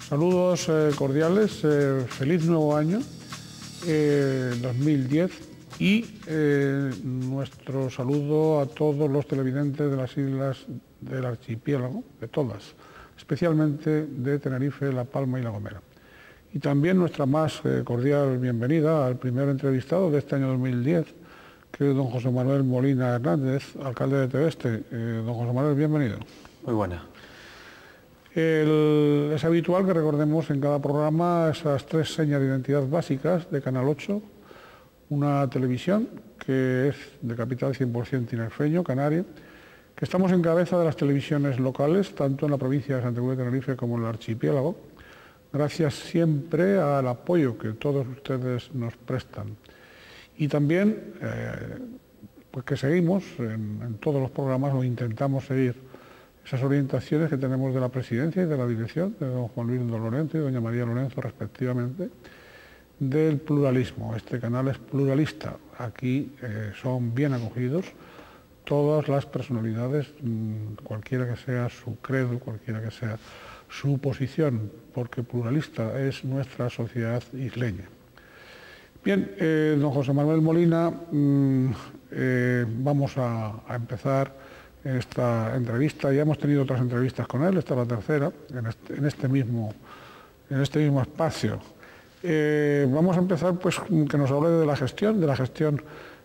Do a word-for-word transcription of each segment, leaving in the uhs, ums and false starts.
Saludos eh, cordiales, eh, feliz nuevo año eh, dos mil diez y eh, nuestro saludo a todos los televidentes de las islas del archipiélago, de todas, especialmente de Tenerife, La Palma y La Gomera. Y también nuestra más eh, cordial bienvenida al primer entrevistado de este año dos mil diez, que es don José Manuel Molina Hernández, alcalde de Teveste. Eh, don José Manuel, bienvenido. Muy buena. El, es habitual que recordemos en cada programa esas tres señas de identidad básicas de Canal ocho, una televisión que es de capital cien por cien tinerfeño, canario, que estamos en cabeza de las televisiones locales, tanto en la provincia de Santa Cruz de Tenerife como en el archipiélago, gracias siempre al apoyo que todos ustedes nos prestan. Y también, eh, pues que seguimos en, en todos los programas, o intentamos seguir esas orientaciones que tenemos de la presidencia y de la dirección, de don Juan Luis Lorenzo y doña María Lorenzo respectivamente, del pluralismo. Este canal es pluralista. Aquí eh, son bien acogidos todas las personalidades, mmm, cualquiera que sea su credo, cualquiera que sea su posición, porque pluralista es nuestra sociedad isleña. Bien, eh, don José Manuel Molina, mmm, eh, vamos a, a empezar esta entrevista. Ya hemos tenido otras entrevistas con él, esta es la tercera, en este, en este, mismo, en este mismo espacio. Eh, vamos a empezar pues que nos hable de la gestión, de la gestión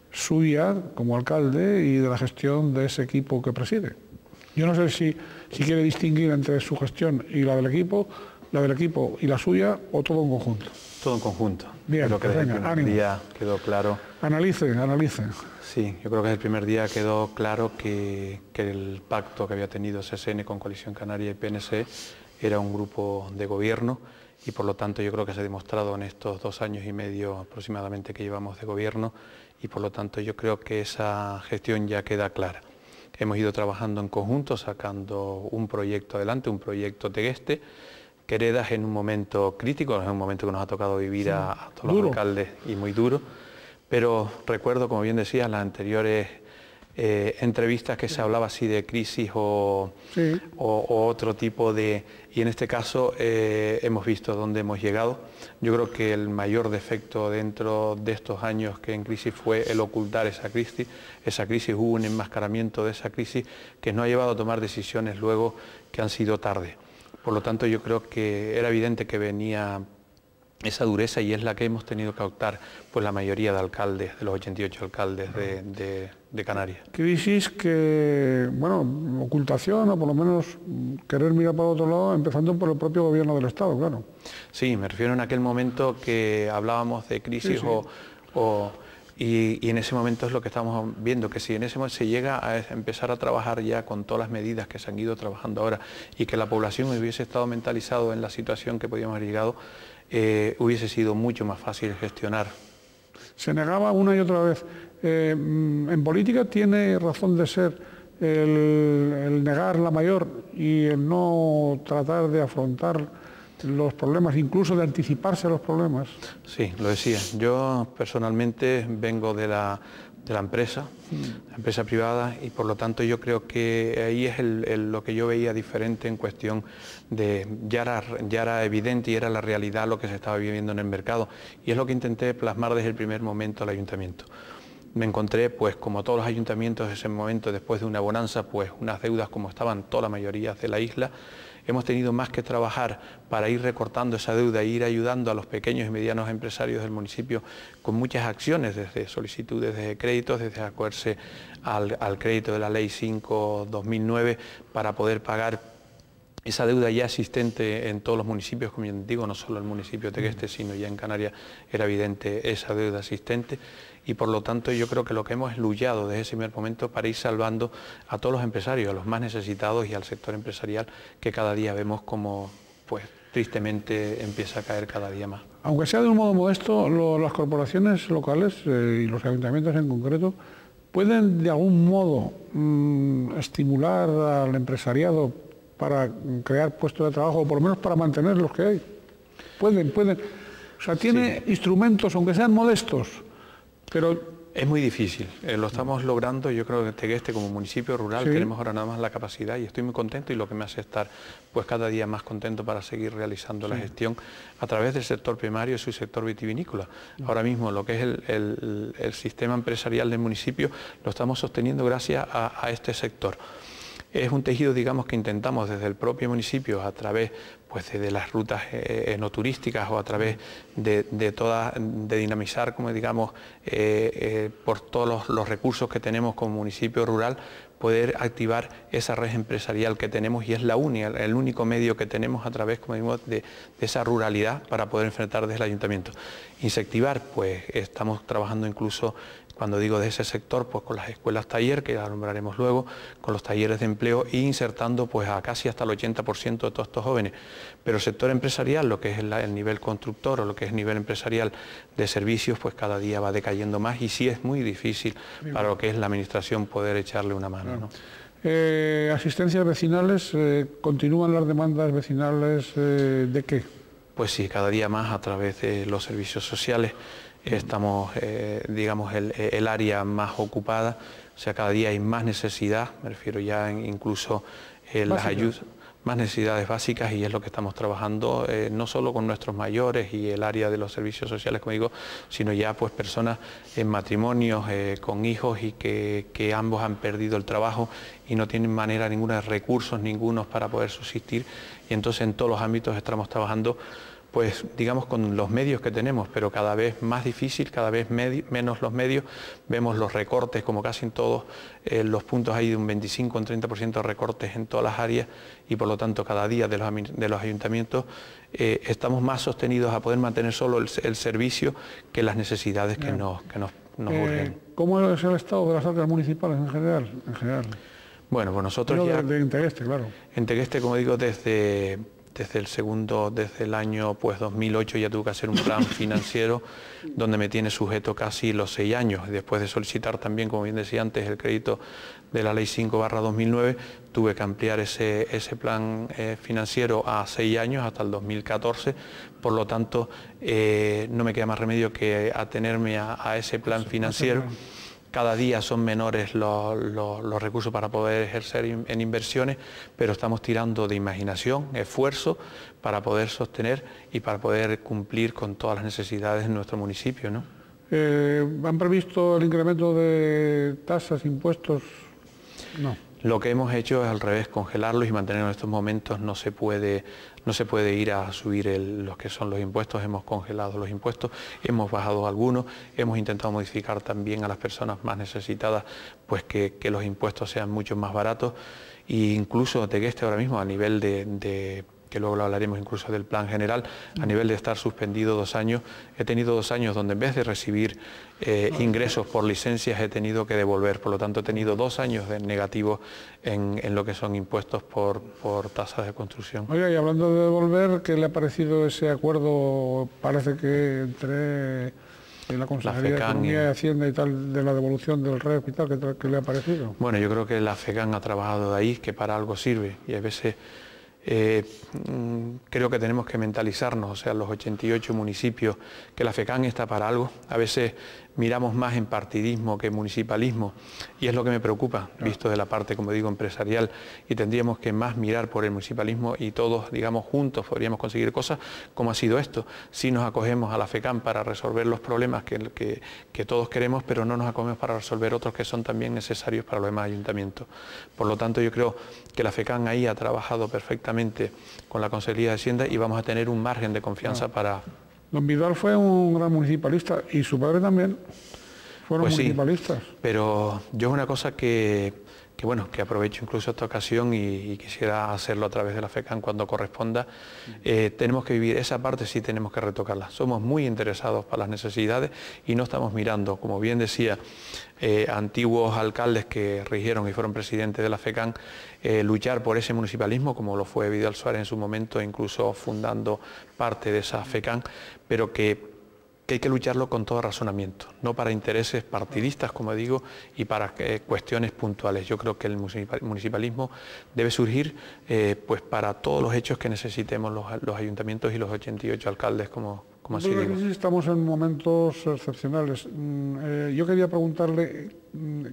suya como alcalde y de la gestión de ese equipo que preside. Yo no sé si, si quiere distinguir entre su gestión y la del equipo, la del equipo y la suya, o todo en conjunto. Todo en conjunto. Bien, creo que pues desde venga, el primer ánimo. día quedó claro. Analice, analice. Sí, yo creo que desde el primer día quedó claro que, que el pacto que había tenido C S N con Coalición Canaria y P N C era un grupo de gobierno, y por lo tanto yo creo que se ha demostrado en estos dos años y medio aproximadamente que llevamos de gobierno, y por lo tanto yo creo que esa gestión ya queda clara. Hemos ido trabajando en conjunto, sacando un proyecto adelante, un proyecto Tegueste, Queredas en un momento crítico, en un momento que nos ha tocado vivir a, a todos Duro. los alcaldes, y muy duro, pero recuerdo, como bien decías, las anteriores eh, entrevistas que se hablaba así de crisis o, Sí. o, o otro tipo de... Y en este caso eh, hemos visto dónde hemos llegado. Yo creo que el mayor defecto dentro de estos años que en crisis fue el ocultar esa crisis. Esa crisis, hubo un enmascaramiento de esa crisis que nos ha llevado a tomar decisiones luego que han sido tarde. Por lo tanto, yo creo que era evidente que venía esa dureza, y es la que hemos tenido que optar pues la mayoría de alcaldes, de los ochenta y ocho alcaldes de, de, de Canarias. Crisis que, bueno, ocultación o por lo menos querer mirar para otro lado, empezando por el propio gobierno del Estado, claro. Sí, me refiero en aquel momento que hablábamos de crisis, sí, sí. o... o Y, y en ese momento es lo que estamos viendo, que si en ese momento se llega a empezar a trabajar ya con todas las medidas que se han ido trabajando ahora, y que la población hubiese estado mentalizado en la situación que podíamos haber llegado, eh, hubiese sido mucho más fácil gestionar. Se negaba una y otra vez. Eh, en política tiene razón de ser el, el negar la mayor y el no tratar de afrontar los problemas, incluso de anticiparse a los problemas. Sí, lo decía. Yo personalmente vengo de la, de la empresa, la empresa privada, y por lo tanto yo creo que ahí es el, el, lo que yo veía diferente en cuestión de... Ya era, ya era evidente y era la realidad lo que se estaba viviendo en el mercado, y es lo que intenté plasmar desde el primer momento al ayuntamiento. Me encontré, pues como todos los ayuntamientos en ese momento, después de una bonanza, pues unas deudas como estaban toda la mayoría de la isla. Hemos tenido más que trabajar para ir recortando esa deuda e ir ayudando a los pequeños y medianos empresarios del municipio con muchas acciones, desde solicitudes de créditos, desde acogerse al, al crédito de la Ley cinco barra dos mil nueve para poder pagar esa deuda ya existente en todos los municipios, como yo digo, no solo el municipio de Tegueste, sino ya en Canarias era evidente esa deuda existente. Y por lo tanto yo creo que lo que hemos luchado desde ese primer momento para ir salvando a todos los empresarios, a los más necesitados y al sector empresarial, que cada día vemos como, pues tristemente, empieza a caer cada día más. Aunque sea de un modo modesto, lo, las corporaciones locales eh, y los ayuntamientos en concreto pueden de algún modo mmm, estimular al empresariado para crear puestos de trabajo, o por lo menos para mantener los que hay. Pueden, pueden. O sea, tiene sí. instrumentos, aunque sean modestos, pero Es muy difícil, eh, lo estamos logrando. Yo creo que Tegueste como municipio rural Sí. tenemos ahora nada más la capacidad y estoy muy contento, y lo que me hace estar pues cada día más contento para seguir realizando sí. la gestión a través del sector primario y su sector vitivinícola. Sí. Ahora mismo lo que es el, el, el sistema empresarial del municipio lo estamos sosteniendo gracias a, a este sector. Es un tejido, digamos, que intentamos desde el propio municipio, a través pues, de, de las rutas eh, enoturísticas o a través de, de, toda, de dinamizar, como digamos, eh, eh, por todos los, los recursos que tenemos como municipio rural, poder activar esa red empresarial que tenemos, y es la única, el único medio que tenemos a través, como digo, de, de esa ruralidad para poder enfrentar desde el ayuntamiento. Incentivar, pues estamos trabajando incluso, cuando digo de ese sector, pues con las escuelas taller, que la nombraremos luego, con los talleres de empleo, e insertando pues a casi hasta el ochenta por ciento de todos estos jóvenes. Pero el sector empresarial, lo que es el, el nivel constructor o lo que es el nivel empresarial de servicios, pues cada día va decayendo más, y sí es muy difícil para lo que es la administración poder echarle una mano. Claro. ¿no? Eh, asistencias vecinales, eh, ¿continúan las demandas vecinales eh, de qué? Pues sí, cada día más a través de los servicios sociales. Estamos, eh, digamos, el, el área más ocupada, o sea, cada día hay más necesidad, me refiero ya en, incluso eh, las ayudas, más necesidades básicas, y es lo que estamos trabajando, eh, no solo con nuestros mayores y el área de los servicios sociales, como digo, sino ya pues personas en matrimonios, eh, con hijos, y que, que ambos han perdido el trabajo y no tienen manera ninguna de recursos ningunos para poder subsistir, y entonces en todos los ámbitos estamos trabajando, pues digamos con los medios que tenemos, pero cada vez más difícil, cada vez menos los medios. Vemos los recortes, como casi en todos eh, los puntos hay de un veinticinco, un treinta por ciento de recortes en todas las áreas, y por lo tanto cada día de los, de los ayuntamientos eh, estamos más sostenidos a poder mantener solo el, el servicio que las necesidades que nos, que nos, nos eh, urgen. ¿Cómo es el estado de las arcas municipales en general? En general? Bueno, pues nosotros Pero ya... De, de, en Tegueste, claro. En Tegueste, como digo, desde... Desde el segundo, desde el año pues dos mil ocho ya tuve que hacer un plan financiero donde me tiene sujeto casi los seis años. Después de solicitar también, como bien decía antes, el crédito de la ley cinco barra dos mil nueve, tuve que ampliar ese, ese plan eh, financiero a seis años, hasta el dos mil catorce. Por lo tanto, eh, no me queda más remedio que atenerme a, a ese plan financiero. Cada día son menores los, los, los recursos para poder ejercer in, en inversiones, pero estamos tirando de imaginación, esfuerzo, para poder sostener y para poder cumplir con todas las necesidades en nuestro municipio, ¿no? Eh, ¿Han previsto el incremento de tasas, impuestos? No. Lo que hemos hecho es al revés, congelarlos y mantenerlos en estos momentos. No se puede, no se puede ir a subir el, los que son los impuestos. Hemos congelado los impuestos, hemos bajado algunos, hemos intentado modificar también a las personas más necesitadas, pues que, que los impuestos sean mucho más baratos. E incluso Tegueste ahora mismo, a nivel de, de que luego lo hablaremos incluso del plan general, a nivel de estar suspendido dos años, he tenido dos años donde en vez de recibir eh, ingresos por licencias he tenido que devolver, por lo tanto he tenido dos años de negativos en, en lo que son impuestos por, por tasas de construcción. Oiga, y hablando de devolver, ¿qué le ha parecido ese acuerdo, parece que entre en la Consejería de Economía y Hacienda y tal, de la devolución del R E P y tal, ¿qué, qué le ha parecido? Bueno, yo creo que la FECAN ha trabajado de ahí, que para algo sirve, y a veces Eh, creo que tenemos que mentalizarnos, o sea, los ochenta y ocho municipios, que la FECAN está para algo. A veces miramos más en partidismo que en municipalismo, y es lo que me preocupa, visto de la parte, como digo, empresarial, y tendríamos que más mirar por el municipalismo, y todos, digamos, juntos podríamos conseguir cosas, como ha sido esto. Si nos acogemos a la FECAN para resolver los problemas que, que, que todos queremos, pero no nos acogemos para resolver otros que son también necesarios para los demás ayuntamientos. Por lo tanto, yo creo que la FECAN ahí ha trabajado perfectamente con la Consejería de Hacienda, y vamos a tener un margen de confianza ah. para... Don Vidal fue un gran municipalista, y su padre también fueron pues municipalistas. Sí, pero yo es una cosa que, que, bueno, que aprovecho incluso esta ocasión y, y quisiera hacerlo a través de la FECAN cuando corresponda. Eh, tenemos que vivir, esa parte sí tenemos que retocarla. Somos muy interesados para las necesidades y no estamos mirando, como bien decía, eh, antiguos alcaldes que rigieron y fueron presidentes de la FECAN, eh, luchar por ese municipalismo, como lo fue Vidal Suárez en su momento, incluso fundando parte de esa FECAN, pero que que hay que lucharlo con todo razonamiento, no para intereses partidistas, como digo, y para eh, cuestiones puntuales. Yo creo que el municipalismo debe surgir eh, pues para todos los hechos que necesitemos los, los ayuntamientos y los ochenta y ocho alcaldes, como, como así digo. Estamos en momentos excepcionales. Mm, eh, yo quería preguntarle, mm,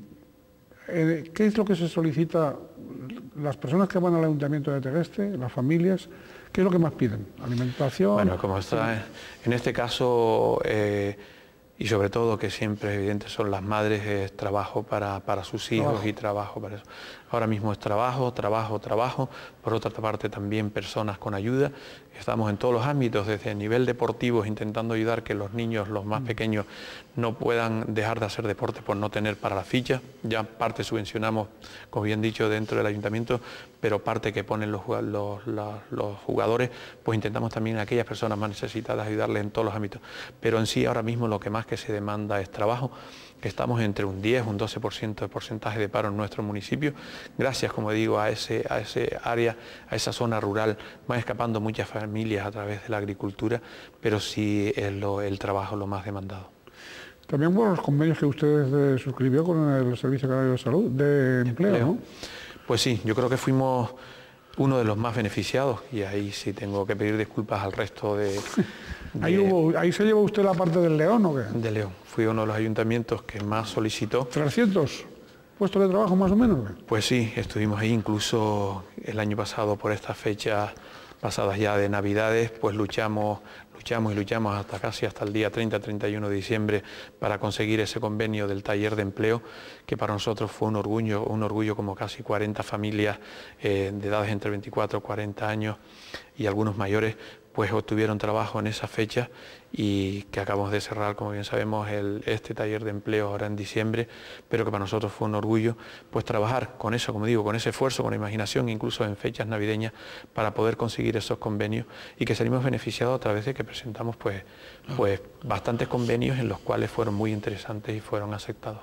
eh, ¿qué es lo que se solicita las personas que van al ayuntamiento de Tegueste, las familias? ¿Qué es lo que más piden? ¿Alimentación? Bueno, como está en este caso, eh, y sobre todo que siempre es evidente son las madres, es trabajo para, para sus hijos trabajo. y trabajo para eso. Ahora mismo es trabajo, trabajo, trabajo. Por otra parte también personas con ayuda. Estamos en todos los ámbitos, desde el nivel deportivo, intentando ayudar que los niños, los más pequeños, no puedan dejar de hacer deporte por no tener para la ficha. Ya parte subvencionamos, como bien dicho, dentro del ayuntamiento, pero parte que ponen los, los, los, los jugadores, pues intentamos también a aquellas personas más necesitadas ayudarles en todos los ámbitos. Pero en sí ahora mismo lo que más que se demanda es trabajo. Estamos entre un diez, un doce por ciento de porcentaje de paro en nuestro municipio. Gracias, como digo, a ese, a ese área, a esa zona rural, van escapando muchas familias a través de la agricultura, pero sí es lo, el trabajo lo más demandado. También por los convenios que usted eh, suscribió con el Servicio Canario de Salud, de empleo, empleo, ¿no? Pues sí, yo creo que fuimos uno de los más beneficiados y ahí sí tengo que pedir disculpas al resto de... de ¿Ahí, hubo, ¿Ahí se llevó usted la parte del León o qué? De León. Fui uno de los ayuntamientos que más solicitó. ¿trescientos puestos de trabajo más o menos? Pues sí, estuvimos ahí incluso el año pasado por estas fechas pasadas ya de Navidades, pues luchamos... Luchamos y luchamos hasta casi hasta el día treinta, treinta y uno de diciembre para conseguir ese convenio del taller de empleo, que para nosotros fue un orgullo, un orgullo como casi cuarenta familias eh, de edades entre veinticuatro y cuarenta años y algunos mayores, pues obtuvieron trabajo en esa fecha y que acabamos de cerrar, como bien sabemos, el, este taller de empleo ahora en diciembre, pero que para nosotros fue un orgullo pues trabajar con eso, como digo, con ese esfuerzo, con la imaginación, incluso en fechas navideñas, para poder conseguir esos convenios y que salimos beneficiados a través de que presentamos pues, pues bastantes convenios en los cuales fueron muy interesantes y fueron aceptados.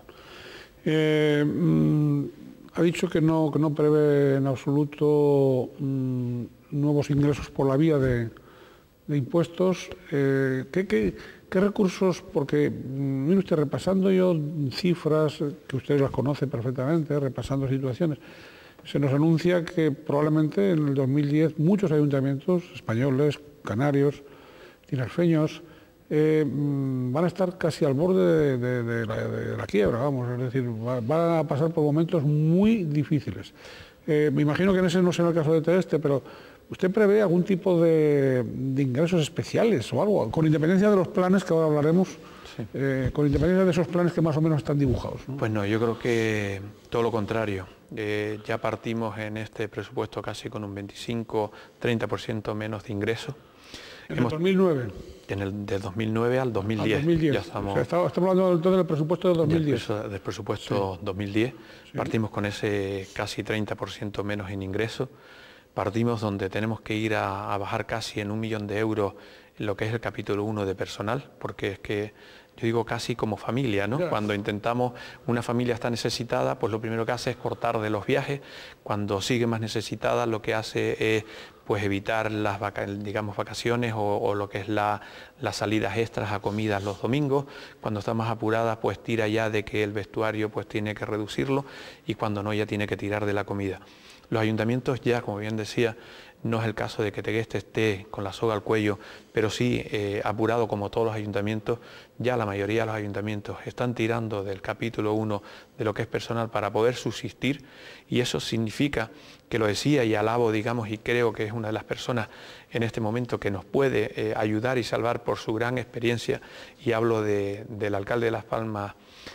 Eh, mmm, ha dicho que no, que no prevé en absoluto mmm, nuevos ingresos por la vía de... de impuestos, eh, ¿qué, qué, qué recursos? Porque, mire usted, repasando yo cifras, que usted las conoce perfectamente, repasando situaciones, se nos anuncia que probablemente en el dos mil diez muchos ayuntamientos españoles, canarios, tinerfeños, eh, van a estar casi al borde de, de, de, la, de la quiebra, vamos, es decir, va, van a pasar por momentos muy difíciles. Eh, me imagino que en ese no será el caso de Tegueste, pero ¿usted prevé algún tipo de, de ingresos especiales o algo, con independencia de los planes que ahora hablaremos, sí. eh, con independencia de esos planes que más o menos están dibujados, ¿no? Pues no, yo creo que todo lo contrario. Eh, ya partimos en este presupuesto casi con un veinticinco a treinta por ciento menos de ingresos. ¿En Hemos, el dos mil nueve? En el de dos mil nueve al dos mil diez. Al dos mil diez. Ya estamos, o sea, estamos, estamos hablando entonces del presupuesto de dos mil diez. Del, del presupuesto sí. dos mil diez. Sí. Partimos con ese casi treinta por ciento menos en ingresos. Partimos donde tenemos que ir a, a bajar casi en un millón de euros en lo que es el capítulo uno de personal, porque es que yo digo casi como familia, ¿no? Yeah. Cuando intentamos, una familia está necesitada, pues lo primero que hace es cortar de los viajes. Cuando sigue más necesitada, lo que hace es pues evitar las vaca digamos, vacaciones o, o lo que es la, las salidas extras a comidas los domingos. Cuando está más apurada, pues tira ya de que el vestuario pues tiene que reducirlo y cuando no, ya tiene que tirar de la comida. Los ayuntamientos ya, como bien decía, no es el caso de que Tegueste esté con la soga al cuello, pero sí eh, apurado como todos los ayuntamientos, ya la mayoría de los ayuntamientos están tirando del capítulo uno de lo que es personal para poder subsistir y eso significa, que lo decía y alabo, digamos, y creo que es una de las personas en este momento que nos puede eh, ayudar y salvar por su gran experiencia, y hablo de, del alcalde de Las Palmas,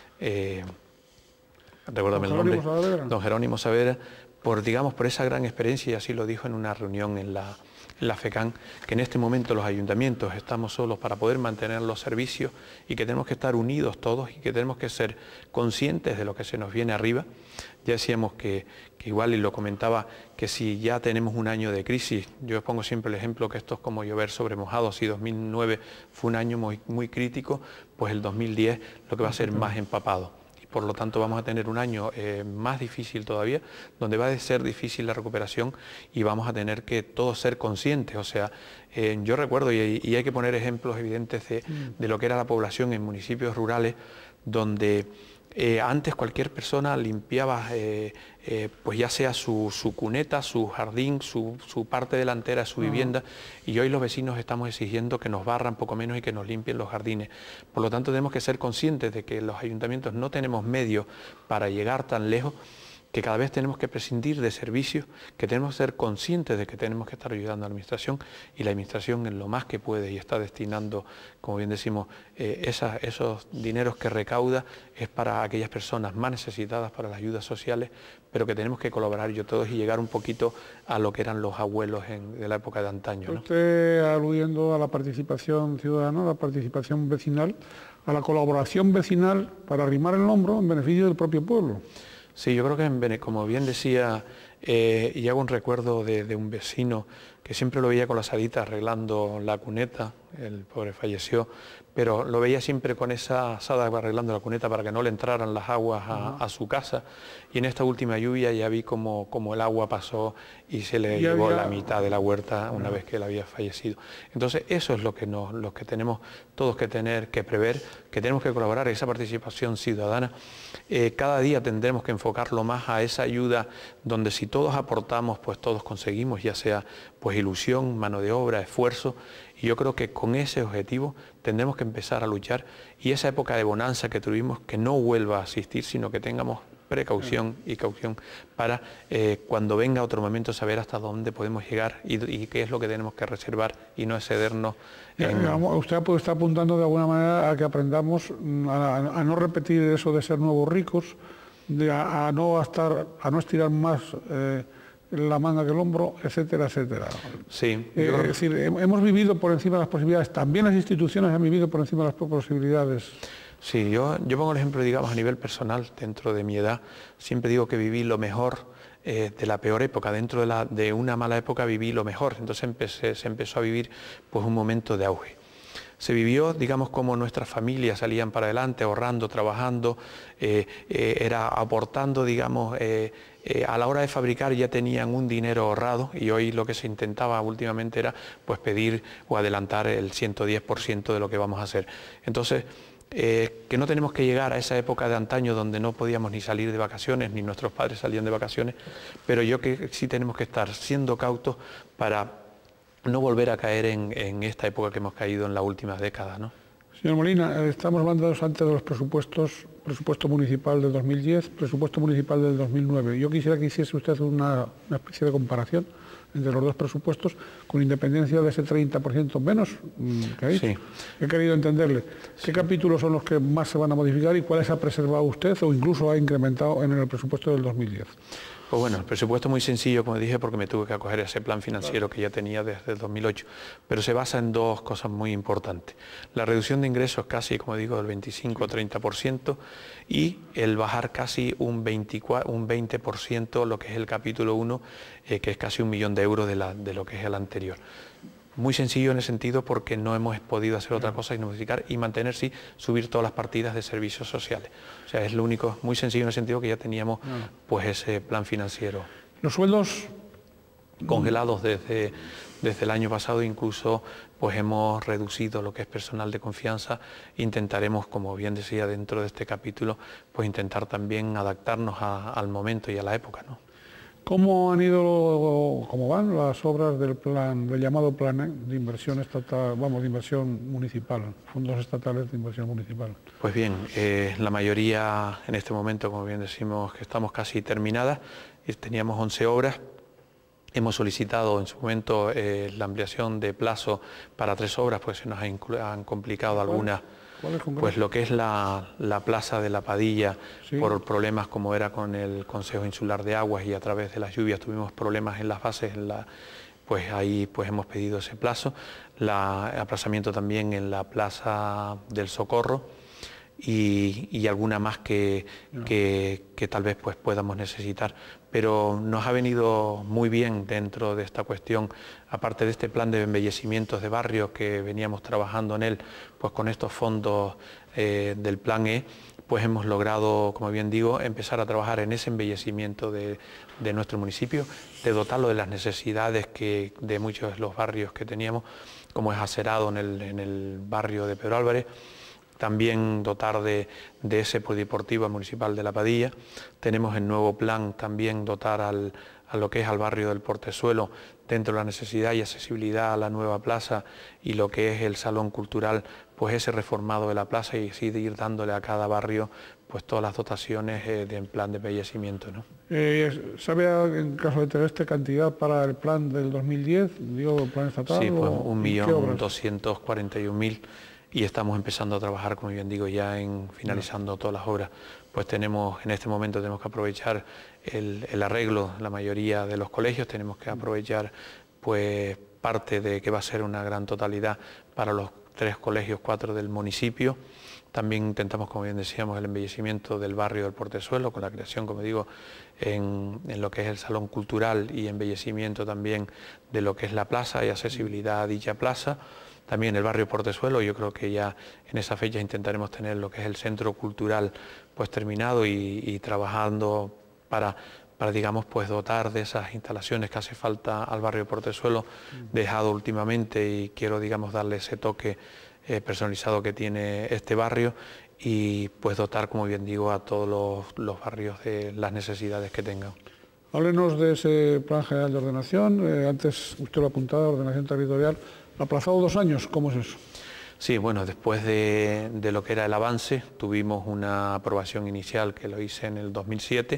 eh, recuérdame el nombre, don Jerónimo Saavedra, por, digamos, por esa gran experiencia, y así lo dijo en una reunión en la, en la FECAN, que en este momento los ayuntamientos estamos solos para poder mantener los servicios y que tenemos que estar unidos todos y que tenemos que ser conscientes de lo que se nos viene arriba. Ya decíamos que, que igual, y lo comentaba, que si ya tenemos un año de crisis, yo pongo siempre el ejemplo que esto es como llover sobre mojado. Si dos mil nueve fue un año muy, muy crítico, pues el dos mil diez lo que va a ser más empapado. por lo tanto vamos a tener un año eh, más difícil todavía, donde va a ser difícil la recuperación y vamos a tener que todos ser conscientes. O sea, eh, yo recuerdo, y, y hay que poner ejemplos evidentes de, de lo que era la población en municipios rurales, donde eh, antes cualquier persona limpiaba eh, eh, pues ya sea su, su cuneta, su jardín, su, su parte delantera de su uh-huh. vivienda, y hoy los vecinos estamos exigiendo que nos barran poco menos y que nos limpien los jardines. Por lo tanto, tenemos que ser conscientes de que los ayuntamientos no tenemos medios para llegar tan lejos, que cada vez tenemos que prescindir de servicios, que tenemos que ser conscientes de que tenemos que estar ayudando a la Administración, y la Administración en lo más que puede y está destinando, como bien decimos, eh, esas, esos dineros que recauda es para aquellas personas más necesitadas, para las ayudas sociales, pero que tenemos que colaborar yo todos y llegar un poquito a lo que eran los abuelos en, de la época de antaño, ¿no? Usted, aludiendo a la participación ciudadana, a la participación vecinal, a la colaboración vecinal para arrimar el hombro en beneficio del propio pueblo. Sí, yo creo que, como bien decía, eh, y hago un recuerdo de, de un vecino que siempre lo veía con la salita arreglando la cuneta, el pobre falleció, pero lo veía siempre con esa asada arreglando la cuneta para que no le entraran las aguas a, a su casa, y en esta última lluvia ya vi como, como el agua pasó y se le ya llevó había... la mitad de la huerta una vez que él había fallecido. Entonces eso es lo que, nos, lo que tenemos todos que tener que prever, que tenemos que colaborar, esa participación ciudadana. Eh, cada día tendremos que enfocarlo más a esa ayuda donde si todos aportamos, pues todos conseguimos, ya sea pues ilusión, mano de obra, esfuerzo, y yo creo que con ese objetivo tendremos que empezar a luchar, y esa época de bonanza que tuvimos que no vuelva a asistir, sino que tengamos precaución y caución para eh, cuando venga otro momento saber hasta dónde podemos llegar y, y qué es lo que tenemos que reservar y no excedernos. En... Usted puede estar apuntando de alguna manera a que aprendamos a, a no repetir eso de ser nuevos ricos, de a, a, no, estar, a no estirar más eh, la manga que el hombro, etcétera, etcétera. Sí, eh, es decir, hemos vivido por encima de las posibilidades, también las instituciones han vivido por encima de las posibilidades. Sí, yo, yo pongo el ejemplo, digamos, a nivel personal, dentro de mi edad, siempre digo que viví lo mejor eh, de la peor época, dentro de, la, de una mala época viví lo mejor, entonces empecé, se empezó a vivir pues un momento de auge. Se vivió, digamos, como nuestras familias salían para adelante, ahorrando, trabajando, eh, eh, era aportando, digamos, eh, eh, a la hora de fabricar ya tenían un dinero ahorrado, y hoy lo que se intentaba últimamente era pues pedir o adelantar el ciento diez por ciento de lo que vamos a hacer. Entonces, Eh, que no tenemos que llegar a esa época de antaño donde no podíamos ni salir de vacaciones, ni nuestros padres salían de vacaciones, pero yo que sí tenemos que estar siendo cautos para no volver a caer en, en esta época que hemos caído en las últimas décadas, ¿no? Señor Molina, estamos hablando antes de los presupuestos, presupuesto municipal del dos mil diez, presupuesto municipal del dos mil nueve. Yo quisiera que hiciese usted una, una especie de comparación entre los dos presupuestos, con independencia de ese treinta por ciento menos que ha dicho. Sí. He querido entenderle. ¿Qué sí. capítulos son los que más se van a modificar y cuáles ha preservado usted o incluso ha incrementado en el presupuesto del dos mil diez? Pues bueno, el presupuesto es muy sencillo, como dije, porque me tuve que acoger a ese plan financiero que ya tenía desde el dos mil ocho, pero se basa en dos cosas muy importantes. La reducción de ingresos casi, como digo, del veinticinco o treinta por ciento, y el bajar casi un, veinticuatro, un veinte por ciento lo que es el capítulo uno, eh, que es casi un millón de euros de, la, de lo que es el anterior. Muy sencillo en el sentido porque no hemos podido hacer otra cosa y modificar y mantener, sí, subir todas las partidas de servicios sociales. O sea, es lo único, muy sencillo en el sentido que ya teníamos pues ese plan financiero. Los sueldos congelados desde, desde el año pasado, incluso pues hemos reducido lo que es personal de confianza. Intentaremos, como bien decía dentro de este capítulo, pues intentar también adaptarnos a, al momento y a la época, ¿no? ¿Cómo han ido, cómo van las obras del plan, del llamado plan de inversión estatal, vamos, de inversión municipal, fondos estatales de inversión municipal? Pues bien, eh, la mayoría en este momento, como bien decimos, que estamos casi terminadas. Teníamos once obras. Hemos solicitado en su momento eh, la ampliación de plazo para tres obras, pues se nos han, han complicado algunas. Pues lo que es la, la plaza de la Padilla, sí, por problemas como era con el Consejo Insular de Aguas, y a través de las lluvias tuvimos problemas en las bases, en la, pues ahí pues hemos pedido ese plazo. La, el aplazamiento también en la Plaza del Socorro y, y alguna más que, no. que, que tal vez pues podamos necesitar. Pero nos ha venido muy bien dentro de esta cuestión, aparte de este plan de embellecimientos de barrios que veníamos trabajando en él, pues con estos fondos eh, del plan E, pues hemos logrado, como bien digo, empezar a trabajar en ese embellecimiento de, de nuestro municipio, de dotarlo de las necesidades que, de muchos de los barrios que teníamos, como es Acerado en el, en el barrio de Pedro Álvarez. También dotar de, de ese polideportivo municipal de La Padilla. Tenemos el nuevo plan también dotar al, a lo que es al barrio del Portezuelo, dentro de la necesidad y accesibilidad a la nueva plaza y lo que es el salón cultural, pues ese reformado de la plaza y así de ir dándole a cada barrio pues todas las dotaciones eh, de en plan de embellecimiento, ¿no? Eh, ¿Sabe en caso de Tegueste cantidad para el plan del dos mil diez, digo, el plan estatal? Sí, pues un millón doscientos cuarenta y un mil. Y estamos empezando a trabajar, como bien digo, ya en finalizando todas las obras. Pues tenemos, en este momento tenemos que aprovechar el, el arreglo, la mayoría de los colegios, tenemos que aprovechar pues parte de que va a ser una gran totalidad para los tres colegios, cuatro del municipio. También intentamos, como bien decíamos, el embellecimiento del barrio del Portezuelo, con la creación, como digo, en, en lo que es el salón cultural y embellecimiento también de lo que es la plaza y accesibilidad a dicha plaza. También el barrio Portezuelo, yo creo que ya en esa fecha intentaremos tener lo que es el centro cultural pues terminado y, y trabajando para, para digamos pues dotar de esas instalaciones que hace falta al barrio Portezuelo, dejado últimamente, y quiero digamos darle ese toque eh, personalizado que tiene este barrio y pues dotar, como bien digo, a todos los, los barrios de las necesidades que tengan. Háblenos de ese plan general de ordenación, eh, antes usted lo apuntaba, ordenación territorial. Aplazado dos años, ¿cómo es eso? Sí, bueno, después de, de lo que era el avance, tuvimos una aprobación inicial que lo hice en el dos mil siete,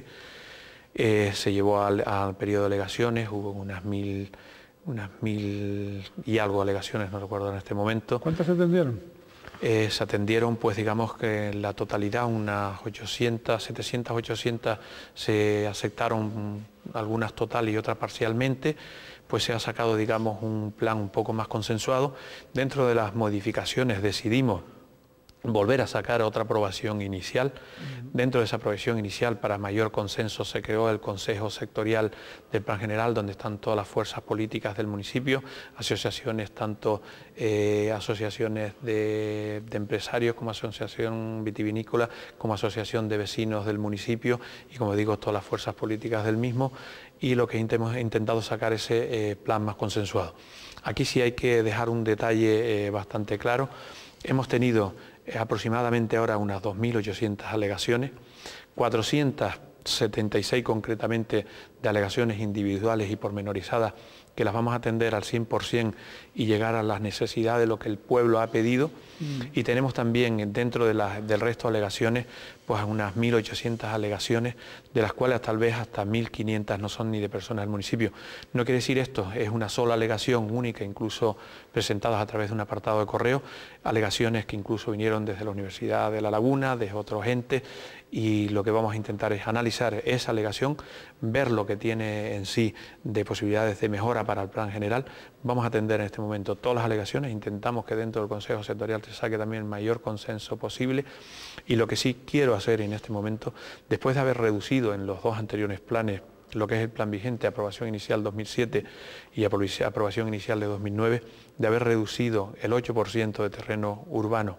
eh, se llevó al, al periodo de alegaciones, hubo unas mil, unas mil y algo alegaciones, no recuerdo en este momento. ¿Cuántas se atendieron? Eh, se atendieron, pues digamos que en la totalidad, unas ochocientas, setecientas, ochocientas se aceptaron, algunas total y otras parcialmente. Pues se ha sacado, digamos, un plan un poco más consensuado. Dentro de las modificaciones decidimos volver a sacar otra aprobación inicial. Dentro de esa aprobación inicial, para mayor consenso, se creó el Consejo Sectorial del Plan General, donde están todas las fuerzas políticas del municipio, asociaciones, tanto eh, asociaciones de, de empresarios como asociación vitivinícola, como asociación de vecinos del municipio y, como digo, todas las fuerzas políticas del mismo. Y lo que hemos intentado sacar ese eh, plan más consensuado. Aquí sí hay que dejar un detalle eh, bastante claro. Hemos tenido eh, aproximadamente ahora unas dos mil ochocientas alegaciones, cuatrocientas setenta y seis concretamente de alegaciones individuales y pormenorizadas, que las vamos a atender al cien por cien y llegar a las necesidades de lo que el pueblo ha pedido. Mm. Y tenemos también dentro de la, del resto de alegaciones pues unas mil ochocientas alegaciones, de las cuales tal vez hasta mil quinientas no son ni de personas del municipio. No quiere decir esto, es una sola alegación única, incluso presentadas a través de un apartado de correo, alegaciones que incluso vinieron desde la Universidad de La Laguna, desde otros entes, y lo que vamos a intentar es analizar esa alegación, ver lo que tiene en sí de posibilidades de mejora para el plan general. Vamos a atender en este momento todas las alegaciones, intentamos que dentro del Consejo Sectorial se saque también el mayor consenso posible, y lo que sí quiero hacer en este momento, después de haber reducido en los dos anteriores planes lo que es el plan vigente, aprobación inicial dos mil siete y aprobación inicial de dos mil nueve, de haber reducido el ocho por ciento de terreno urbano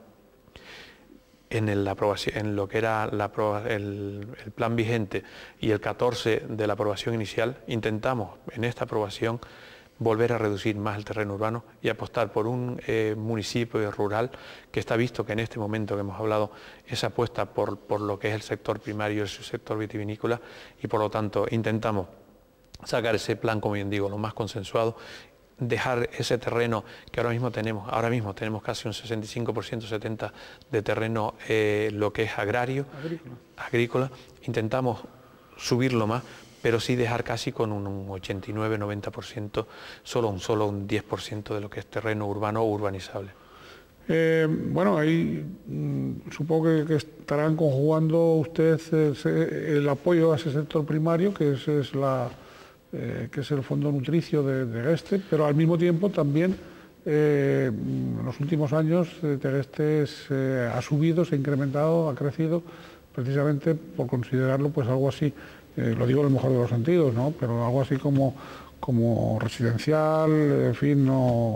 en, el aprobación, en lo que era la, el, el plan vigente y el catorce de la aprobación inicial, intentamos en esta aprobación volver a reducir más el terreno urbano y apostar por un eh, municipio rural que está visto que en este momento que hemos hablado esa apuesta por, por lo que es el sector primario y el sector vitivinícola, y por lo tanto intentamos sacar ese plan, como bien digo, lo más consensuado, dejar ese terreno que ahora mismo tenemos, ahora mismo tenemos casi un sesenta y cinco por ciento, setenta por ciento de terreno eh, lo que es agrario, agrícola. agrícola, intentamos subirlo más, pero sí dejar casi con un ochenta y nueve, noventa por ciento, solo un, solo un diez por ciento de lo que es terreno urbano o urbanizable. Eh, bueno, ahí mmm, supongo que, que estarán conjugando ustedes el, el apoyo a ese sector primario, que es, es, la, eh, que es el fondo nutricio de, de Tegueste, pero al mismo tiempo también eh, en los últimos años Tegueste eh, ha subido, se ha incrementado, ha crecido, precisamente por considerarlo pues algo así. Eh, lo digo en el mejor de los sentidos, ¿no? Pero algo así como, como residencial, en fin, no,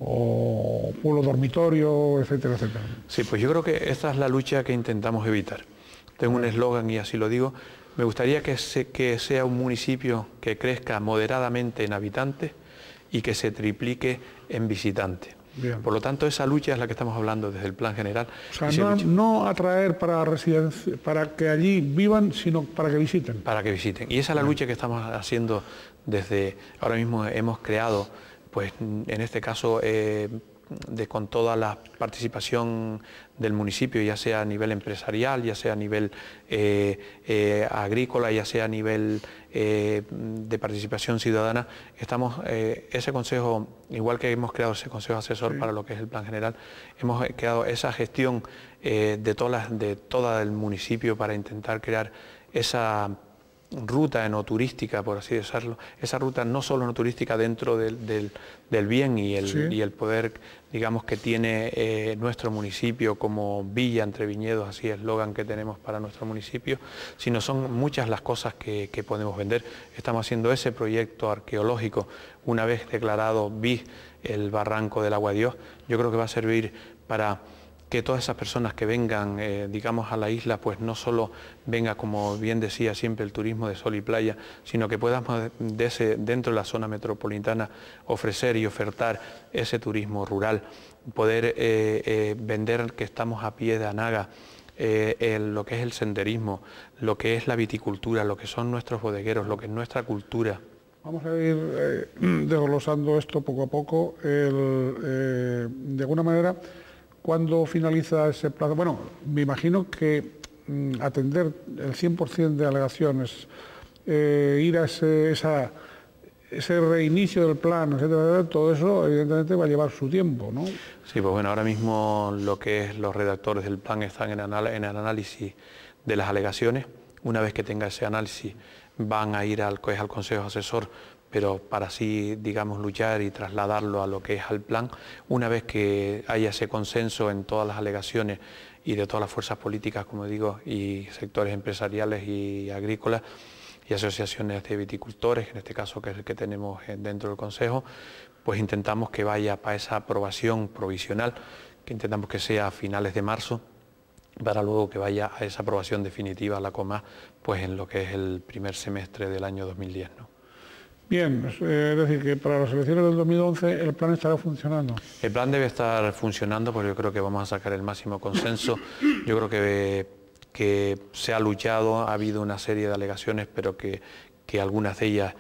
o pueblo dormitorio, etcétera, etcétera. Sí, pues yo creo que esta es la lucha que intentamos evitar. Tengo un eslogan y así lo digo. Me gustaría que, se, que sea un municipio que crezca moderadamente en habitantes y que se triplique en visitantes. Bien. Por lo tanto, esa lucha es la que estamos hablando desde el plan general. O sea, no, no atraer para residencia, para que allí vivan, sino para que visiten. Para que visiten. Y esa es la lucha que estamos haciendo desde ahora mismo. Hemos creado, pues en este caso, eh, de, con toda la participación del municipio, ya sea a nivel empresarial, ya sea a nivel eh, eh, agrícola, ya sea a nivel eh, de participación ciudadana, estamos, eh, ese consejo, igual que hemos creado ese consejo asesor sí. para lo que es el plan general, hemos creado esa gestión eh, de todas las, de todo el municipio para intentar crear esa ruta enoturística, por así decirlo, esa ruta no solo enoturística dentro del, del, del bien y el, sí. y el poder, digamos, que tiene eh, nuestro municipio como villa entre viñedos, así es el eslogan que tenemos para nuestro municipio, sino son muchas las cosas que, que podemos vender. Estamos haciendo ese proyecto arqueológico, una vez declarado B I S el Barranco del Agua Dios, yo creo que va a servir para que todas esas personas que vengan, eh, digamos, a la isla, pues no solo venga, como bien decía siempre, el turismo de sol y playa, sino que podamos de ese, dentro de la zona metropolitana ofrecer y ofertar ese turismo rural, poder eh, eh, vender que estamos a pie de Anaga, eh, el, lo que es el senderismo, lo que es la viticultura, lo que son nuestros bodegueros, lo que es nuestra cultura. Vamos a ir eh, desglosando esto poco a poco. El, eh, de alguna manera, ¿cuándo finaliza ese plazo? Bueno, me imagino que mm, atender el cien por cien de alegaciones, eh, ir a ese, esa, ese reinicio del plan, etcétera, todo eso evidentemente va a llevar su tiempo, ¿no? Sí, pues bueno, ahora mismo lo que es los redactores del plan están en, anal en el análisis de las alegaciones. Una vez que tenga ese análisis van a ir al, al Consejo Asesor, pero para así, digamos, luchar y trasladarlo a lo que es al plan. Una vez que haya ese consenso en todas las alegaciones y de todas las fuerzas políticas, como digo, y sectores empresariales y agrícolas y asociaciones de viticultores, en este caso que es el que tenemos dentro del Consejo, pues intentamos que vaya para esa aprobación provisional, que intentamos que sea a finales de marzo, para luego que vaya a esa aprobación definitiva a la COMA, pues en lo que es el primer semestre del año dos mil diez, ¿no? Bien, es decir, que para las elecciones del dos mil once el plan estará funcionando. El plan debe estar funcionando porque yo creo que vamos a sacar el máximo consenso. Yo creo que, que se ha luchado, ha habido una serie de alegaciones, pero que, que algunas de ellas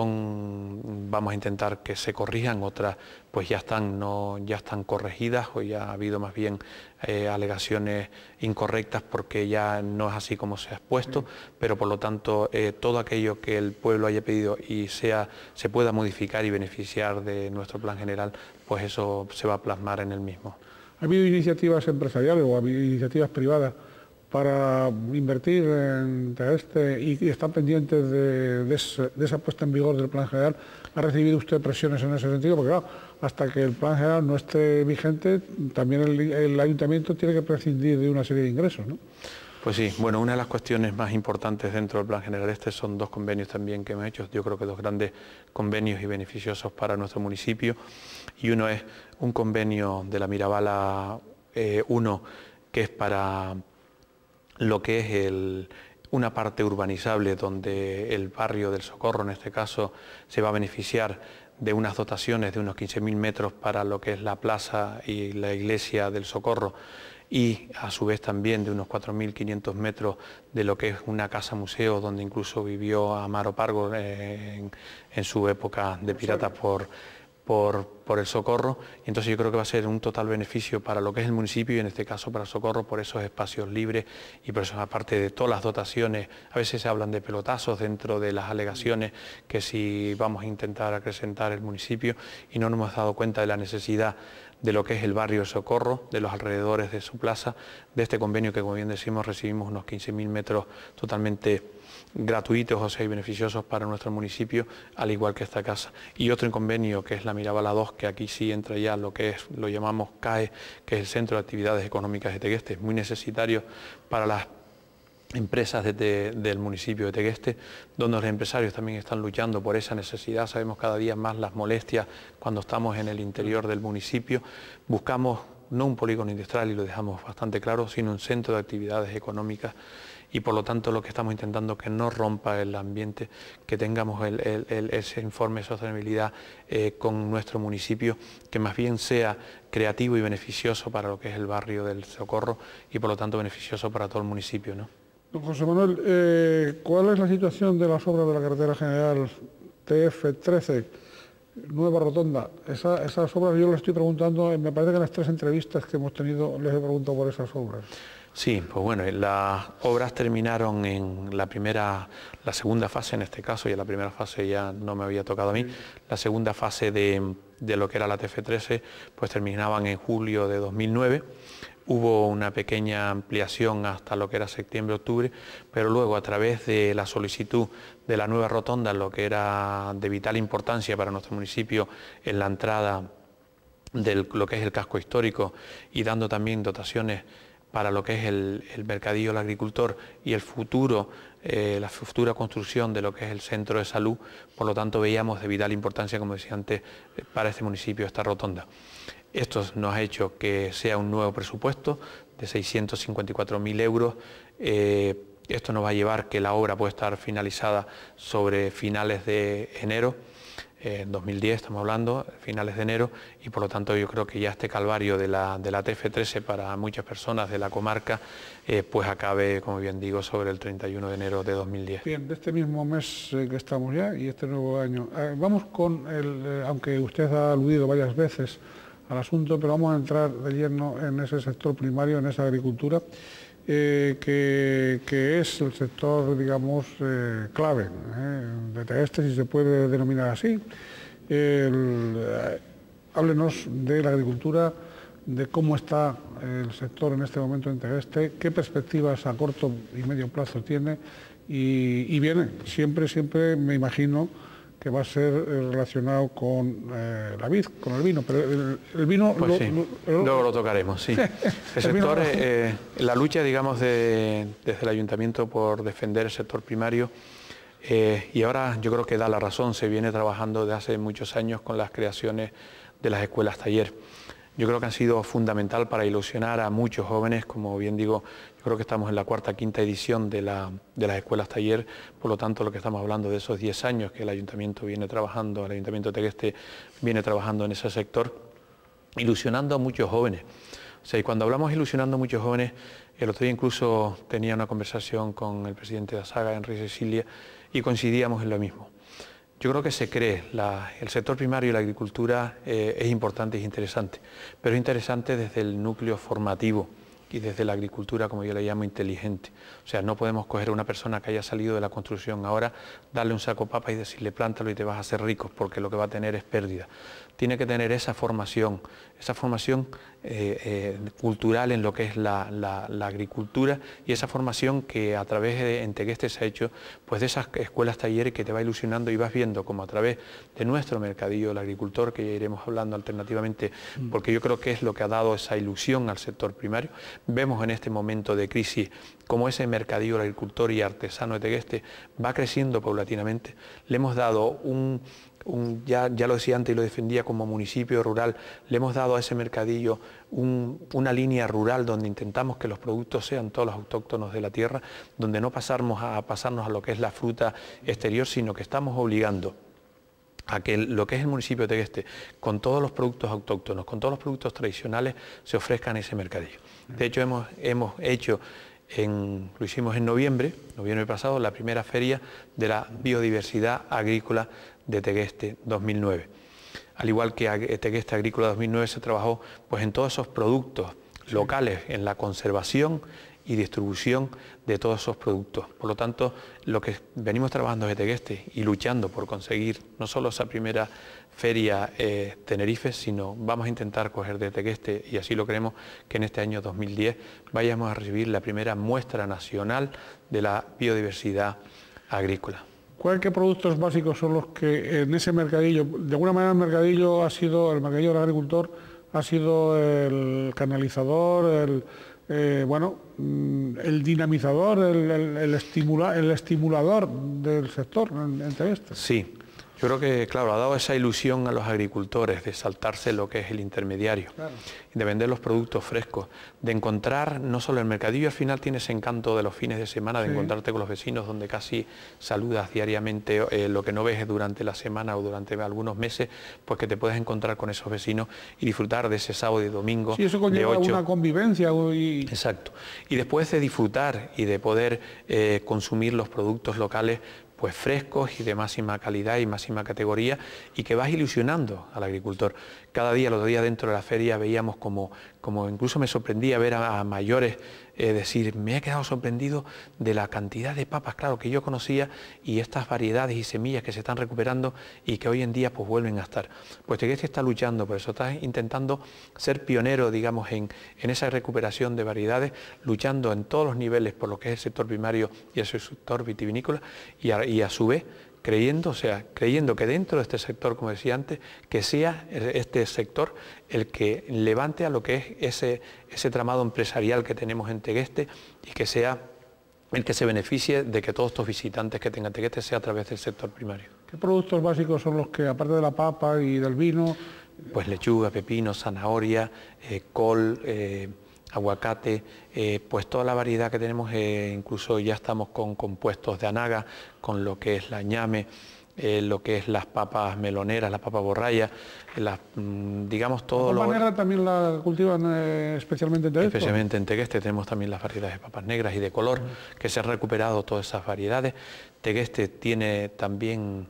son, vamos a intentar que se corrijan, otras pues ya están, no, ya están corregidas o ya ha habido más bien eh, alegaciones incorrectas porque ya no es así como se ha expuesto, sí. pero por lo tanto eh, todo aquello que el pueblo haya pedido y sea, se pueda modificar y beneficiar de nuestro plan general, pues eso se va a plasmar en el mismo. ¿Ha habido iniciativas empresariales o ha habido iniciativas privadas para invertir en este y, y están pendientes de, de, ese, de esa puesta en vigor del plan general? ¿Ha recibido usted presiones en ese sentido? Porque claro, hasta que el plan general no esté vigente, también el, el ayuntamiento tiene que prescindir de una serie de ingresos, ¿no? Pues sí, bueno, una de las cuestiones más importantes dentro del plan general este son dos convenios también que hemos hecho, yo creo que dos grandes convenios y beneficiosos para nuestro municipio, y uno es un convenio de la Mirabala eh, uno, que es para lo que es el, una parte urbanizable donde el barrio del Socorro, en este caso, se va a beneficiar de unas dotaciones de unos quince mil metros para lo que es la plaza y la iglesia del Socorro, y a su vez también de unos cuatro mil quinientos metros de lo que es una casa museo donde incluso vivió Amaro Pargo eh, en, en su época de pirata por... Por, por el Socorro, y entonces yo creo que va a ser un total beneficio para lo que es el municipio y en este caso para el Socorro por esos espacios libres y por eso, aparte de todas las dotaciones, a veces se hablan de pelotazos dentro de las alegaciones que si vamos a intentar acrecentar el municipio y no nos hemos dado cuenta de la necesidad de lo que es el barrio Socorro, de los alrededores de su plaza, de este convenio que, como bien decimos, recibimos unos quince mil metros totalmente gratuitos, o sea, y beneficiosos para nuestro municipio, al igual que esta casa. Y otro convenio que es la Mirabala dos, que aquí sí entra ya lo que es, lo llamamos C A E, que es el Centro de Actividades Económicas de Tegueste, muy necesitario para las empresas de, de, del municipio de Tegueste, donde los empresarios también están luchando por esa necesidad. Sabemos cada día más las molestias cuando estamos en el interior del municipio. Buscamos no un polígono industrial, y lo dejamos bastante claro, sino un centro de actividades económicas, y por lo tanto lo que estamos intentando es que no rompa el ambiente, que tengamos el, el, el, ese informe de sostenibilidad eh, con nuestro municipio, que más bien sea creativo y beneficioso para lo que es el barrio del Socorro y por lo tanto beneficioso para todo el municipio, ¿no? Don José Manuel, eh, ¿cuál es la situación de las obras de la carretera general T F trece, Nueva Rotonda? Esa, esas obras yo le estoy preguntando, me parece que en las tres entrevistas que hemos tenido les he preguntado por esas obras. Sí, pues bueno, las obras terminaron en la primera, la segunda fase en este caso, y en la primera fase ya no me había tocado a mí. La segunda fase de, de lo que era la T F trece, pues terminaban en julio de dos mil nueve. Hubo una pequeña ampliación hasta lo que era septiembre-octubre, pero luego a través de la solicitud de la nueva rotonda, lo que era de vital importancia para nuestro municipio en la entrada de lo que es el casco histórico, y dando también dotaciones para lo que es el, el mercadillo del agricultor y el futuro, eh, la futura construcción de lo que es el centro de salud. Por lo tanto veíamos de vital importancia, como decía antes, para este municipio esta rotonda. Esto nos ha hecho que sea un nuevo presupuesto de seiscientos cincuenta y cuatro mil euros. Eh, esto nos va a llevar que la obra pueda estar finalizada sobre finales de enero, en eh, dos mil diez estamos hablando, finales de enero, y por lo tanto yo creo que ya este calvario de la, de la T F trece para muchas personas de la comarca, eh, pues acabe, como bien digo, sobre el treinta y uno de enero de dos mil diez. Bien, de este mismo mes eh, que estamos ya y este nuevo año, eh, vamos con el, eh, aunque usted ha aludido varias veces al asunto, pero vamos a entrar de lleno en ese sector primario, en esa agricultura, eh, que, que es el sector, digamos, eh, clave eh, de Tegueste, si se puede denominar así. El, eh, háblenos de la agricultura, de cómo está el sector en este momento en Tegueste, qué perspectivas a corto y medio plazo tiene, y, y viene, siempre, siempre me imagino que va a ser relacionado con eh, la vid, con el vino, pero el, el vino... Pues lo, sí, lo, luego lo tocaremos, sí. El sector, eh, la lucha, digamos, de, desde el ayuntamiento por defender el sector primario, eh, y ahora yo creo que da la razón, se viene trabajando desde hace muchos años con las creaciones de las escuelas taller. Yo creo que han sido fundamental para ilusionar a muchos jóvenes, como bien digo, yo creo que estamos en la cuarta, quinta edición de, la, de las escuelas taller, por lo tanto lo que estamos hablando de esos diez años que el ayuntamiento viene trabajando, el ayuntamiento de Tegueste viene trabajando en ese sector, ilusionando a muchos jóvenes. O sea, y cuando hablamos ilusionando a muchos jóvenes, el otro día incluso tenía una conversación con el presidente de ASAGA, Enrique Cecilia, y coincidíamos en lo mismo. Yo creo que se cree, la, el sector primario y la agricultura eh, es importante y es interesante, pero es interesante desde el núcleo formativo y desde la agricultura, como yo le llamo, inteligente. O sea, no podemos coger a una persona que haya salido de la construcción ahora, darle un saco de papa y decirle plántalo y te vas a hacer rico, porque lo que va a tener es pérdida. Tiene que tener esa formación, esa formación eh, eh, cultural en lo que es la, la, la agricultura, y esa formación que a través de en Tegueste se ha hecho, pues de esas escuelas talleres que te va ilusionando y vas viendo como a través de nuestro mercadillo del agricultor, que ya iremos hablando alternativamente, porque yo creo que es lo que ha dado esa ilusión al sector primario. Vemos en este momento de crisis como ese mercadillo del agricultor y artesano de Tegueste va creciendo paulatinamente. Le hemos dado un... Un, ya, ya lo decía antes y lo defendía como municipio rural, le hemos dado a ese mercadillo un, una línea rural donde intentamos que los productos sean todos los autóctonos de la tierra, donde no pasarnos a, a pasarnos a lo que es la fruta exterior, sino que estamos obligando a que lo que es el municipio de Tegueste, con todos los productos autóctonos, con todos los productos tradicionales, se ofrezcan ese mercadillo. De hecho, hemos, hemos hecho... En, lo hicimos en noviembre, noviembre pasado, la primera feria de la biodiversidad agrícola de Tegueste dos mil nueve. Al igual que Tegueste Agrícola dos mil nueve se trabajó pues, en todos esos productos locales, en la conservación y distribución de todos esos productos. Por lo tanto, lo que venimos trabajando desde Tegueste y luchando por conseguir no solo esa primera feria eh, Tenerife, sino vamos a intentar coger de Tegueste, y así lo creemos, que en este año dos mil diez vayamos a recibir la primera muestra nacional de la biodiversidad agrícola. ¿Cuáles productos básicos son los que en ese mercadillo, de alguna manera el mercadillo ha sido, el mercadillo del agricultor ha sido el canalizador, el, eh, bueno, el dinamizador, el, el, el, estimula, el estimulador del sector en, en Tegueste. Sí. Yo creo que, claro, ha dado esa ilusión a los agricultores de saltarse lo que es el intermediario, claro, de vender los productos frescos, de encontrar no solo el mercadillo, al final tiene ese encanto de los fines de semana, de sí, encontrarte con los vecinos, donde casi saludas diariamente eh, lo que no ves durante la semana o durante algunos meses, pues que te puedes encontrar con esos vecinos y disfrutar de ese sábado y domingo. Sí, eso conlleva de ocho. Una convivencia. Y... Exacto. Y después de disfrutar y de poder eh, consumir los productos locales, pues frescos y de máxima calidad y máxima categoría, y que vas ilusionando al agricultor. Cada día, los días dentro de la feria veíamos como, como incluso me sorprendía ver a, a mayores eh, decir, me he quedado sorprendido de la cantidad de papas, claro, que yo conocía, y estas variedades y semillas que se están recuperando y que hoy en día pues vuelven a estar. Pues Tegueste está luchando por eso, está intentando ser pionero, digamos, en, en esa recuperación de variedades, luchando en todos los niveles por lo que es el sector primario y el sector vitivinícola, y a, y a su vez creyendo, o sea, creyendo que dentro de este sector, como decía antes, que sea este sector el que levante a lo que es ese, ese tramado empresarial que tenemos en Tegueste, y que sea el que se beneficie de que todos estos visitantes que tengan Tegueste sea a través del sector primario. ¿Qué productos básicos son los que, aparte de la papa y del vino? Pues lechuga, pepino, zanahoria, eh, col, eh, aguacate, eh, pues toda la variedad que tenemos, eh, incluso ya estamos con compuestos de anaga, con lo que es la ñame, eh, lo que es las papas meloneras, las papas borrayas, las, mmm, digamos todo ¿La papa lo... negra también la cultivan eh, especialmente en Tegueste? Especialmente en Tegueste tenemos también las variedades de papas negras y de color, uh-huh, que se han recuperado todas esas variedades. Tegueste tiene también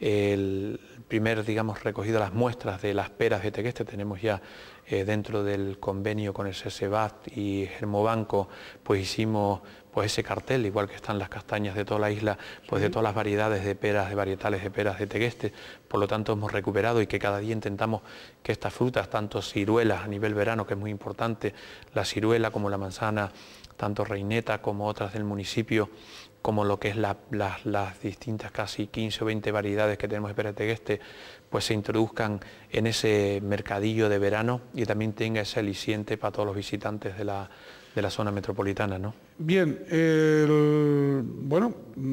el primer, digamos, recogido las muestras de las peras de Tegueste. Tenemos ya eh, dentro del convenio con el SESEBAT y Germobanco, pues hicimos pues ese cartel, igual que están las castañas de toda la isla, pues sí, de todas las variedades de peras, de varietales de peras de Tegueste. Por lo tanto hemos recuperado, y que cada día intentamos que estas frutas, tanto ciruelas a nivel verano, que es muy importante, la ciruela como la manzana, tanto reineta como otras del municipio, como lo que es la, la, las distintas casi quince o veinte variedades que tenemos de pera de Tegueste, pues se introduzcan en ese mercadillo de verano y también tenga ese aliciente para todos los visitantes de la, de la zona metropolitana, ¿no? Bien, el, bueno,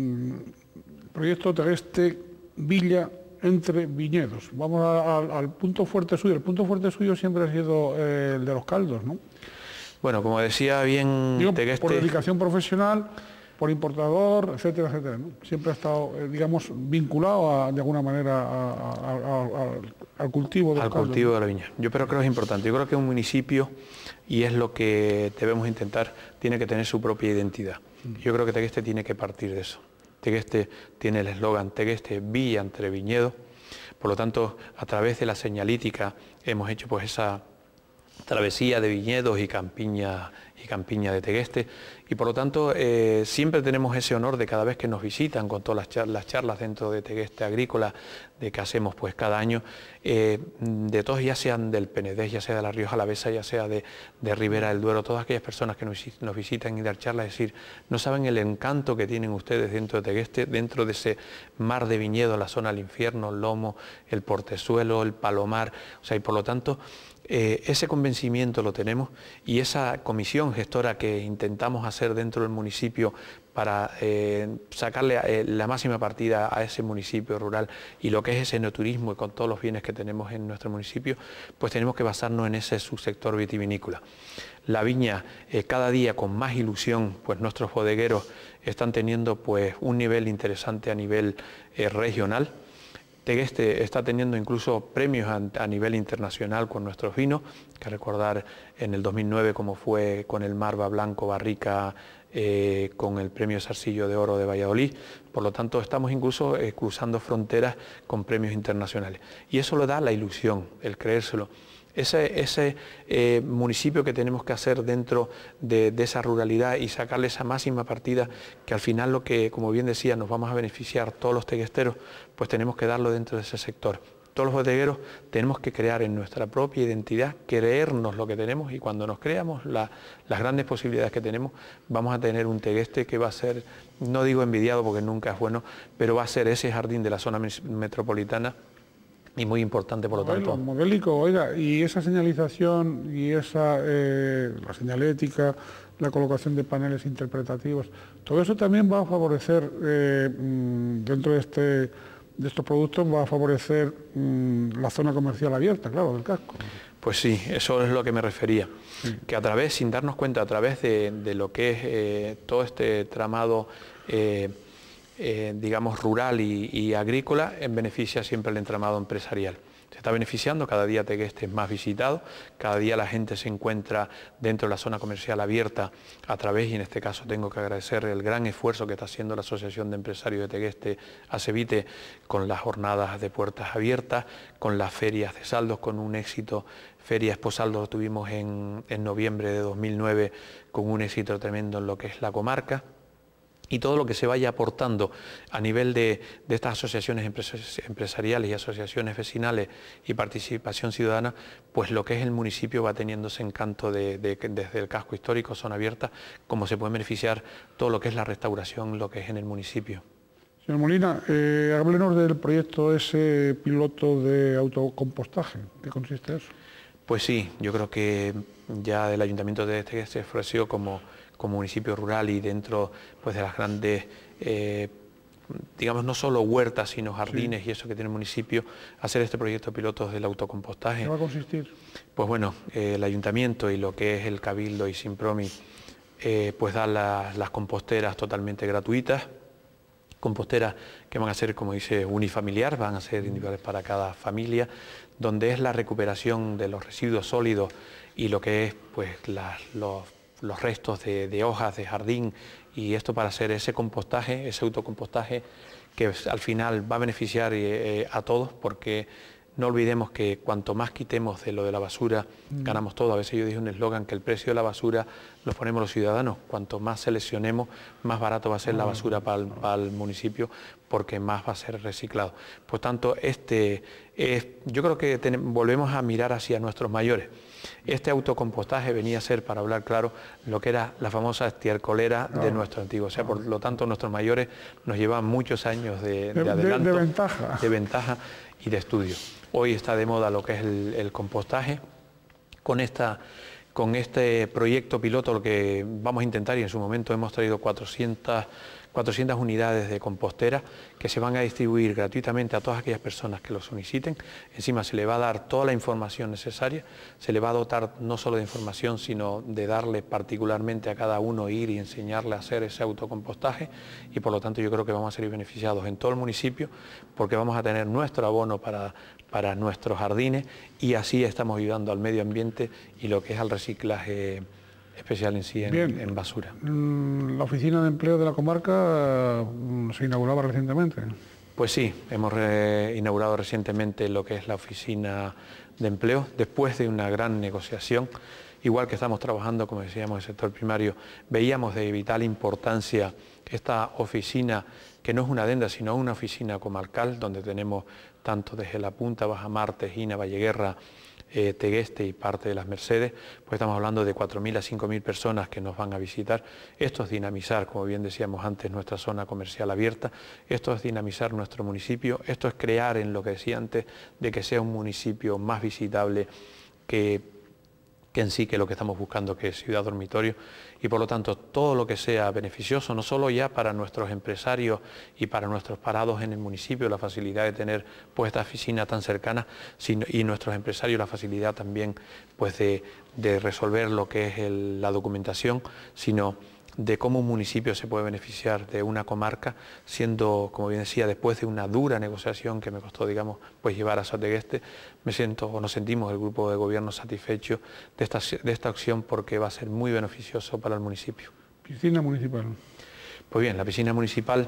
proyecto Tegueste Villa entre viñedos. Vamos a, a, al punto fuerte suyo. El punto fuerte suyo siempre ha sido eh, el de los caldos, ¿no? Bueno, como decía bien Digo, Tegueste... por dedicación profesional, por importador, etcétera, etcétera, ¿no? Siempre ha estado, eh, digamos, vinculado a, de alguna manera a, a, a, a, al cultivo de Al caldo, cultivo ¿no? de la viña. Yo creo que es importante. Yo creo que un municipio, y es lo que debemos intentar, tiene que tener su propia identidad. Yo creo que Tegueste tiene que partir de eso. Tegueste tiene el eslogan Tegueste Villa entre viñedos. Por lo tanto, a través de la señalítica hemos hecho pues esa travesía de viñedos y campiña y campiña de Tegueste, y por lo tanto eh, siempre tenemos ese honor de cada vez que nos visitan con todas las charlas, las charlas dentro de Tegueste Agrícola de que hacemos pues cada año, eh, de todos, ya sean del Penedés, ya sea de la Rioja Alavesa, ya sea de, de Ribera del Duero, todas aquellas personas que nos, nos visitan y dar charlas, es decir, no saben el encanto que tienen ustedes dentro de Tegueste, dentro de ese mar de viñedo, la zona del infierno, el Lomo, el Portezuelo, el Palomar, o sea, y por lo tanto Eh, ese convencimiento lo tenemos, y esa comisión gestora que intentamos hacer dentro del municipio para eh, sacarle eh, la máxima partida a ese municipio rural y lo que es ese enoturismo y con todos los bienes que tenemos en nuestro municipio, pues tenemos que basarnos en ese subsector vitivinícola. La viña eh, cada día con más ilusión, pues nuestros bodegueros están teniendo pues un nivel interesante a nivel eh, regional. Tegueste está teniendo incluso premios a, a nivel internacional con nuestros vinos, que recordar en el dos mil nueve como fue con el Marva Blanco Barrica, eh, con el premio Zarcillo de Oro de Valladolid. Por lo tanto, estamos incluso eh, cruzando fronteras con premios internacionales. Y eso le da la ilusión, el creérselo. Ese, ese eh, municipio que tenemos que hacer dentro de, de esa ruralidad y sacarle esa máxima partida, que al final lo que, como bien decía, nos vamos a beneficiar todos los teguesteros, pues tenemos que darlo dentro de ese sector. Todos los bodegueros tenemos que crear en nuestra propia identidad, creernos lo que tenemos, y cuando nos creamos la, las grandes posibilidades que tenemos, vamos a tener un Tegueste que va a ser, no digo envidiado porque nunca es bueno, pero va a ser ese jardín de la zona metropolitana y muy importante, por lo Modelo, tanto. Modélico, oiga, y esa señalización y esa, eh, la señalética, la colocación de paneles interpretativos, todo eso también va a favorecer, eh, dentro de, este, de estos productos, va a favorecer mmm, la zona comercial abierta, claro, del casco. Pues sí, eso es lo que me refería, sí. Que a través, sin darnos cuenta, a través de, de lo que es eh, todo este tramado, eh, eh, digamos, rural y, y agrícola, en beneficia siempre el entramado empresarial. Se está beneficiando, cada día Tegueste es más visitado, cada día la gente se encuentra dentro de la zona comercial abierta a través, y en este caso tengo que agradecer el gran esfuerzo que está haciendo la Asociación de Empresarios de Tegueste, ACEVITE, con las jornadas de puertas abiertas, con las ferias de saldos, con un éxito. Feria Expo Saldos tuvimos en, en noviembre de dos mil nueve con un éxito tremendo en lo que es la comarca. Y todo lo que se vaya aportando a nivel de, de estas asociaciones empresariales y asociaciones vecinales y participación ciudadana, pues lo que es el municipio va teniendo ese encanto de, de, desde el casco histórico, zona abierta, como se puede beneficiar todo lo que es la restauración, lo que es en el municipio. Señor Molina, eh, háblenos del proyecto ese piloto de autocompostaje. ¿Qué consiste eso? Pues sí, yo creo que ya el Ayuntamiento de Tegueste se ofreció como como municipio rural y dentro pues, de las grandes, eh, digamos, no solo huertas, sino jardines sí. Y eso que tiene el municipio, hacer este proyecto piloto del autocompostaje. ¿Qué va a consistir? Pues bueno, eh, el Ayuntamiento y lo que es el Cabildo y Simpromi, eh, pues da la, las composteras totalmente gratuitas, composteras que van a ser, como dice, unifamiliar, van a ser individuales para cada familia, donde es la recuperación de los residuos sólidos y lo que es pues las, los los restos de, de hojas de jardín, y esto para hacer ese compostaje, ese autocompostaje que al final va a beneficiar eh, a todos, porque no olvidemos que cuanto más quitemos de lo de la basura, mm. ganamos todo. A veces yo dije un eslogan que el precio de la basura lo ponemos los ciudadanos. Cuanto más seleccionemos, más barato va a ser la basura para el, para el municipio, porque más va a ser reciclado. Por tanto, este, es, yo creo que tenemos, volvemos a mirar hacia nuestros mayores. Este autocompostaje venía a ser, para hablar claro, lo que era la famosa estiércolera de nuestro antiguo. O sea, por lo tanto, nuestros mayores nos llevan muchos años de, de, de adelanto, de, de ventaja. de ventaja y de estudio. Hoy está de moda lo que es el, el compostaje. Con, esta, con este proyecto piloto lo que vamos a intentar, y en su momento hemos traído cuatrocientas unidades de compostera que se van a distribuir gratuitamente a todas aquellas personas que lo soliciten. Encima se le va a dar toda la información necesaria, se le va a dotar no solo de información, sino de darle particularmente a cada uno ir y enseñarle a hacer ese autocompostaje, y por lo tanto yo creo que vamos a ser beneficiados en todo el municipio, porque vamos a tener nuestro abono para, para nuestros jardines, y así estamos ayudando al medio ambiente y lo que es al reciclaje especial en sí en, en basura. La oficina de empleo de la comarca se inauguraba recientemente. Pues sí, hemos re inaugurado recientemente lo que es la oficina de empleo, después de una gran negociación. Igual que estamos trabajando, como decíamos, en el sector primario, veíamos de vital importancia esta oficina, que no es una adenda, sino una oficina comarcal, donde tenemos tanto desde La Punta, Bajamar, Tejina, Valleguerra, Eh, Tegueste y parte de las Mercedes, pues estamos hablando de cuatro mil a cinco mil personas que nos van a visitar. Esto es dinamizar, como bien decíamos antes, nuestra zona comercial abierta, esto es dinamizar nuestro municipio, esto es crear, en lo que decía antes, de que sea un municipio más visitable que, que en sí que lo que estamos buscando, que es ciudad dormitorio, y por lo tanto todo lo que sea beneficioso, no solo ya para nuestros empresarios y para nuestros parados en el municipio, la facilidad de tener pues esta oficina tan cercana, sino, y nuestros empresarios la facilidad también pues de, de resolver lo que es el, la documentación, sino de cómo un municipio se puede beneficiar de una comarca, siendo, como bien decía, después de una dura negociación que me costó, digamos, pues llevar a Tegueste, me siento, o nos sentimos el grupo de gobierno satisfecho de esta, de esta acción, porque va a ser muy beneficioso para el municipio. ¿Piscina municipal? Pues bien, la piscina municipal,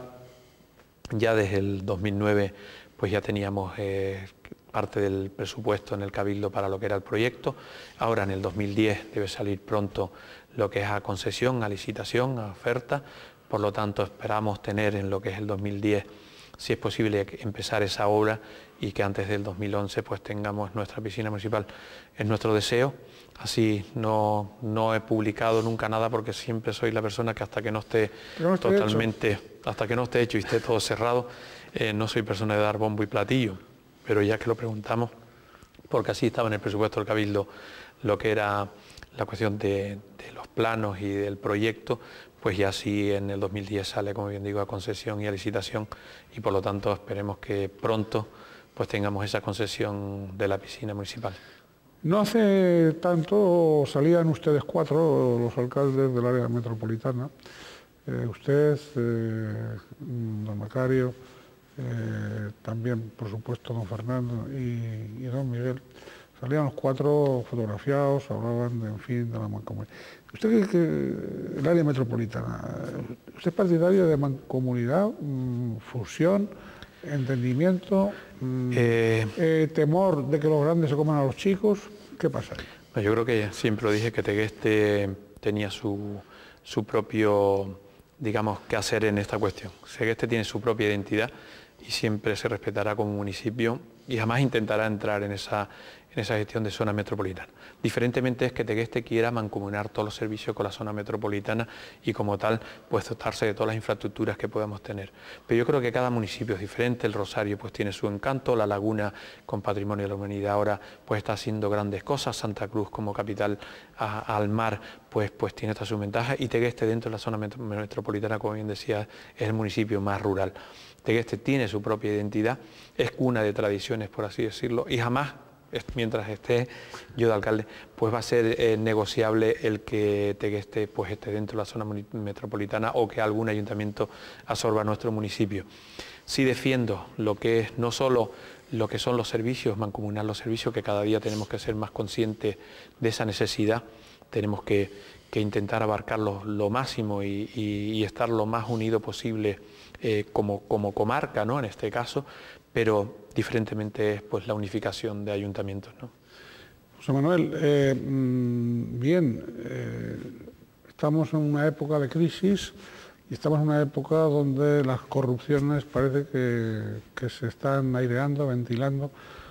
ya desde el dos mil nueve, pues ya teníamos eh, parte del presupuesto en el Cabildo para lo que era el proyecto. Ahora en el dos mil diez debe salir pronto lo que es a concesión, a licitación, a oferta. Por lo tanto, esperamos tener en lo que es el dos mil diez, si es posible, empezar esa obra, y que antes del dos mil once pues tengamos nuestra piscina municipal. Es nuestro deseo. Así no, no he publicado nunca nada, porque siempre soy la persona que hasta que no esté no totalmente, hecho. hasta que no esté hecho y esté todo cerrado, eh, no soy persona de dar bombo y platillo. pero ya que lo preguntamos, porque así estaba en el presupuesto del Cabildo lo que era la cuestión de, de los planos y del proyecto, pues ya sí en el dos mil diez sale, como bien digo, a concesión y a licitación, y por lo tanto esperemos que pronto pues tengamos esa concesión de la piscina municipal. No hace tanto salían ustedes cuatro, los alcaldes del área metropolitana, eh, usted, eh, don Macario, eh, también por supuesto don Fernando y, y don Miguel, salían los cuatro fotografiados, hablaban de, en fin, de la mancomunidad. ¿Usted cree que el área metropolitana, usted es partidario de mancomunidad, mmm, fusión, entendimiento, mmm, eh, eh, temor de que los grandes se coman a los chicos? ¿Qué pasa ahí? Yo creo que siempre lo dije, que Tegueste tenía su, su propio, digamos, qué hacer en esta cuestión. Tegueste tiene su propia identidad y siempre se respetará como municipio y jamás intentará entrar en esa, en esa gestión de zona metropolitana. Diferentemente es que Tegueste quiera mancomunar todos los servicios con la zona metropolitana y como tal pues dotarse de todas las infraestructuras que podamos tener. Pero yo creo que cada municipio es diferente. El Rosario pues tiene su encanto, La Laguna con Patrimonio de la Humanidad ahora pues está haciendo grandes cosas, Santa Cruz como capital a, al mar pues, pues tiene esta su ventaja y Tegueste dentro de la zona metro, metropolitana, como bien decía, es el municipio más rural. Tegueste tiene su propia identidad, es cuna de tradiciones, por así decirlo, y jamás, mientras esté yo de alcalde, pues va a ser eh, negociable el que Tegueste pues, esté dentro de la zona metropolitana o que algún ayuntamiento absorba nuestro municipio. Sí defiendo lo que es no solo lo que son los servicios, mancomunar los servicios, que cada día tenemos que ser más conscientes de esa necesidad, tenemos que, que intentar abarcarlo lo máximo y, y, y estar lo más unido posible eh, como, como comarca, ¿no? En este caso, pero diferentemente es pues, la unificación de ayuntamientos, ¿no? José Manuel, eh, bien, eh, estamos en una época de crisis y estamos en una época donde las corrupciones parece que, que se están aireando, ventilando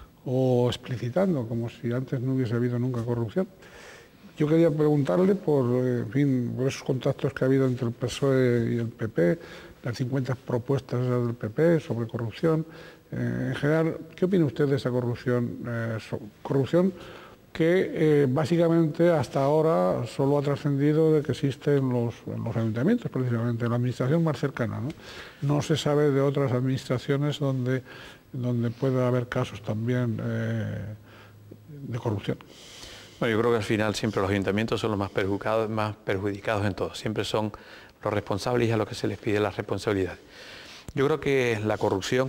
o explicitando, como si antes no hubiese habido nunca corrupción. Yo quería preguntarle por, en fin, por esos contactos que ha habido entre el P S O E y el P P, las cincuenta propuestas del P P sobre corrupción. Eh, en general, ¿qué opina usted de esa corrupción? Eh, so, corrupción que eh, básicamente hasta ahora solo ha trascendido de que existe en los, en los ayuntamientos, precisamente, en la administración más cercana, ¿no? No se sabe de otras administraciones donde, donde pueda haber casos también eh, de corrupción. Bueno, yo creo que al final siempre los ayuntamientos son los más perjudicados, más perjudicados en todo. Siempre son los responsables y a los que se les pide la responsabilidad. Yo creo que la corrupción,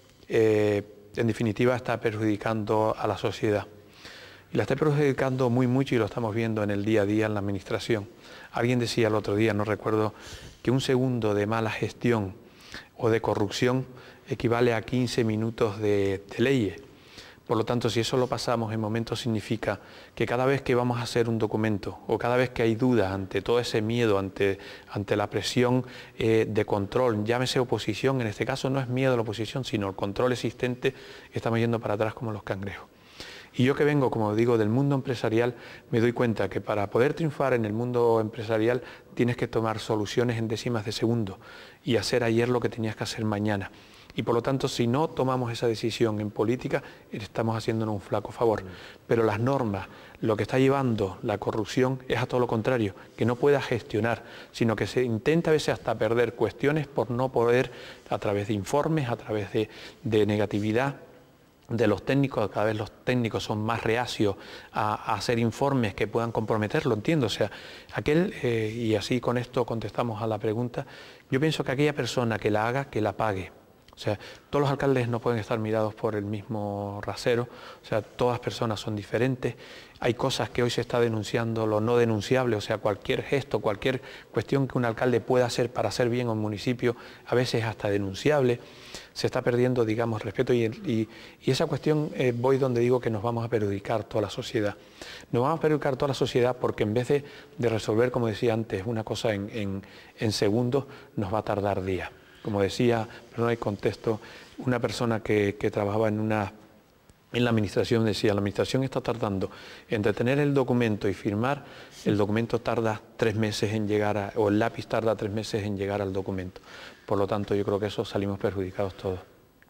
eh, en definitiva, está perjudicando a la sociedad. Y la está perjudicando muy mucho y lo estamos viendo en el día a día en la administración. Alguien decía el otro día, no recuerdo, que un segundo de mala gestión o de corrupción equivale a quince minutos de, de leyes. Por lo tanto, si eso lo pasamos en momentos, significa que cada vez que vamos a hacer un documento o cada vez que hay dudas ante todo ese miedo, ante, ante la presión eh, de control, llámese oposición, en este caso no es miedo a la oposición, sino el control existente, estamos yendo para atrás como los cangrejos. Y yo que vengo, como digo, del mundo empresarial, me doy cuenta que para poder triunfar en el mundo empresarial tienes que tomar soluciones en décimas de segundo y hacer ayer lo que tenías que hacer mañana. Y por lo tanto, si no tomamos esa decisión en política, estamos haciéndonos un flaco favor. Pero las normas, lo que está llevando la corrupción es a todo lo contrario, que no pueda gestionar, sino que se intenta a veces hasta perder cuestiones por no poder, a través de informes, a través de, de negatividad de los técnicos. Cada vez los técnicos son más reacios a, a hacer informes que puedan comprometerlo, entiendo. O sea, aquel, eh, y así con esto contestamos a la pregunta, yo pienso que aquella persona que la haga, que la pague. O sea, todos los alcaldes no pueden estar mirados por el mismo rasero, o sea, todas personas son diferentes. Hay cosas que hoy se está denunciando, lo no denunciable, o sea, cualquier gesto, cualquier cuestión que un alcalde pueda hacer para hacer bien a un municipio, a veces es hasta denunciable. Se está perdiendo, digamos, respeto y, y, y esa cuestión eh, voy donde digo que nos vamos a perjudicar toda la sociedad. Nos vamos a perjudicar toda la sociedad porque en vez de, de resolver, como decía antes, una cosa en, en, en segundos, nos va a tardar días. Como decía, pero no hay contexto, una persona que, que trabajaba en, una, en la administración decía, la administración está tardando entre tener el documento y firmar, el documento tarda tres meses en llegar, a, o el lápiz tarda tres meses en llegar al documento. Por lo tanto, yo creo que eso salimos perjudicados todos.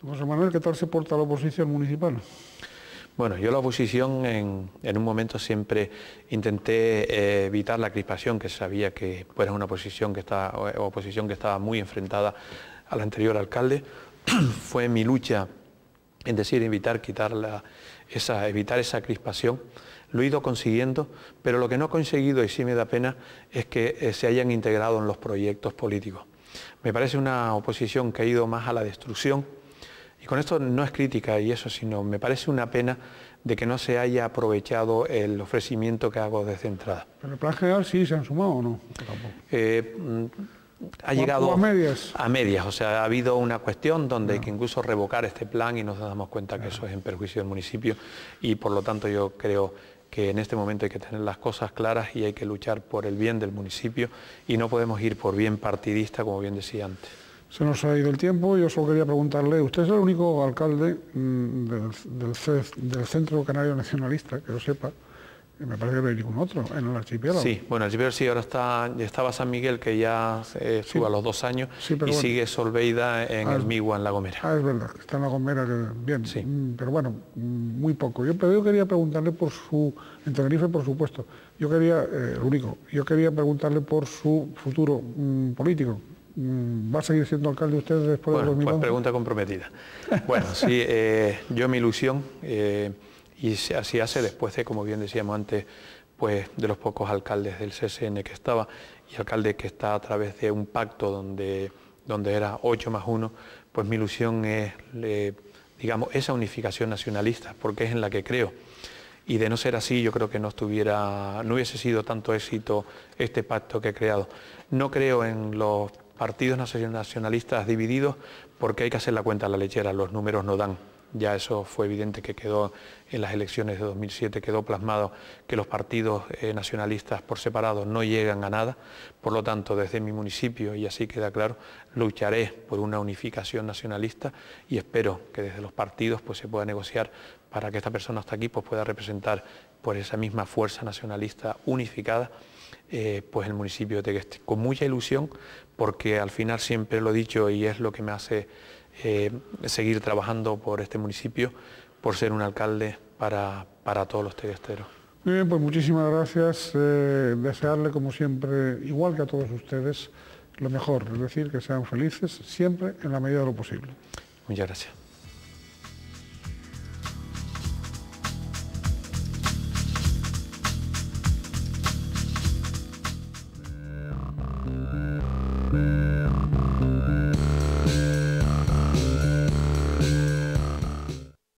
José Manuel, ¿qué tal se porta la oposición municipal? Bueno, yo la oposición en, en un momento siempre intenté eh, evitar la crispación, que sabía que pues, era una oposición que, estaba, oposición que estaba muy enfrentada al anterior alcalde. Fue mi lucha en decir evitar, quitar la, esa, evitar esa crispación. Lo he ido consiguiendo, pero lo que no he conseguido, y sí me da pena, es que eh, se hayan integrado en los proyectos políticos. Me parece una oposición que ha ido más a la destrucción. Y con esto no es crítica y eso, sino me parece una pena de que no se haya aprovechado el ofrecimiento que hago desde entrada. ¿Pero en el plan general sí se han sumado o no? Eh, ha llegado a medias. A medias, o sea, ha habido una cuestión donde no. hay que incluso revocar este plan y nos damos cuenta que no. eso es en perjuicio del municipio y por lo tanto yo creo que en este momento hay que tener las cosas claras y hay que luchar por el bien del municipio y no podemos ir por bien partidista, como bien decía antes. Se nos ha ido el tiempo, yo solo quería preguntarle, usted es el único alcalde mmm, del, del, C, del Centro Canario Nacionalista, que lo sepa, y me parece que no hay ningún otro en el archipiélago. Sí, bueno, el archipiélago sí, ahora está, estaba San Miguel, que ya eh, estuvo sí. a los dos años, sí, y bueno. sigue Solveida en ah, el Migua, en La Gomera. Ah, es verdad, que está en La Gomera, que bien, sí. pero bueno, muy poco. Yo, pero yo quería preguntarle por su, en Tenerife por supuesto, yo quería, eh, lo único, yo quería preguntarle por su futuro mmm, político. ¿Va a seguir siendo alcalde usted después bueno, de dos mil once? Pues pregunta comprometida. Bueno, sí, eh, yo mi ilusión, eh, y así hace después de, como bien decíamos antes, pues de los pocos alcaldes del C S N que estaba, y alcalde que está a través de un pacto donde, donde era ocho más uno, pues mi ilusión es, eh, digamos, esa unificación nacionalista, porque es en la que creo. Y de no ser así, yo creo que no estuviera, no hubiese sido tanto éxito este pacto que he creado. No creo en los partidos nacionalistas divididos porque hay que hacer la cuenta a la lechera, los números no dan. Ya eso fue evidente que quedó en las elecciones de dos mil siete, quedó plasmado que los partidos eh, nacionalistas por separado no llegan a nada. Por lo tanto, desde mi municipio, y así queda claro, lucharé por una unificación nacionalista y espero que desde los partidos pues, se pueda negociar para que esta persona hasta aquí pues, pueda representar por esa misma fuerza nacionalista unificada eh, pues el municipio de Tegueste. Con mucha ilusión, porque al final siempre lo he dicho y es lo que me hace eh, seguir trabajando por este municipio, por ser un alcalde para, para todos los teguesteros. Muy bien, pues muchísimas gracias. Eh, desearle, como siempre, igual que a todos ustedes, lo mejor, es decir, que sean felices siempre en la medida de lo posible. Muchas gracias. Mm-hmm.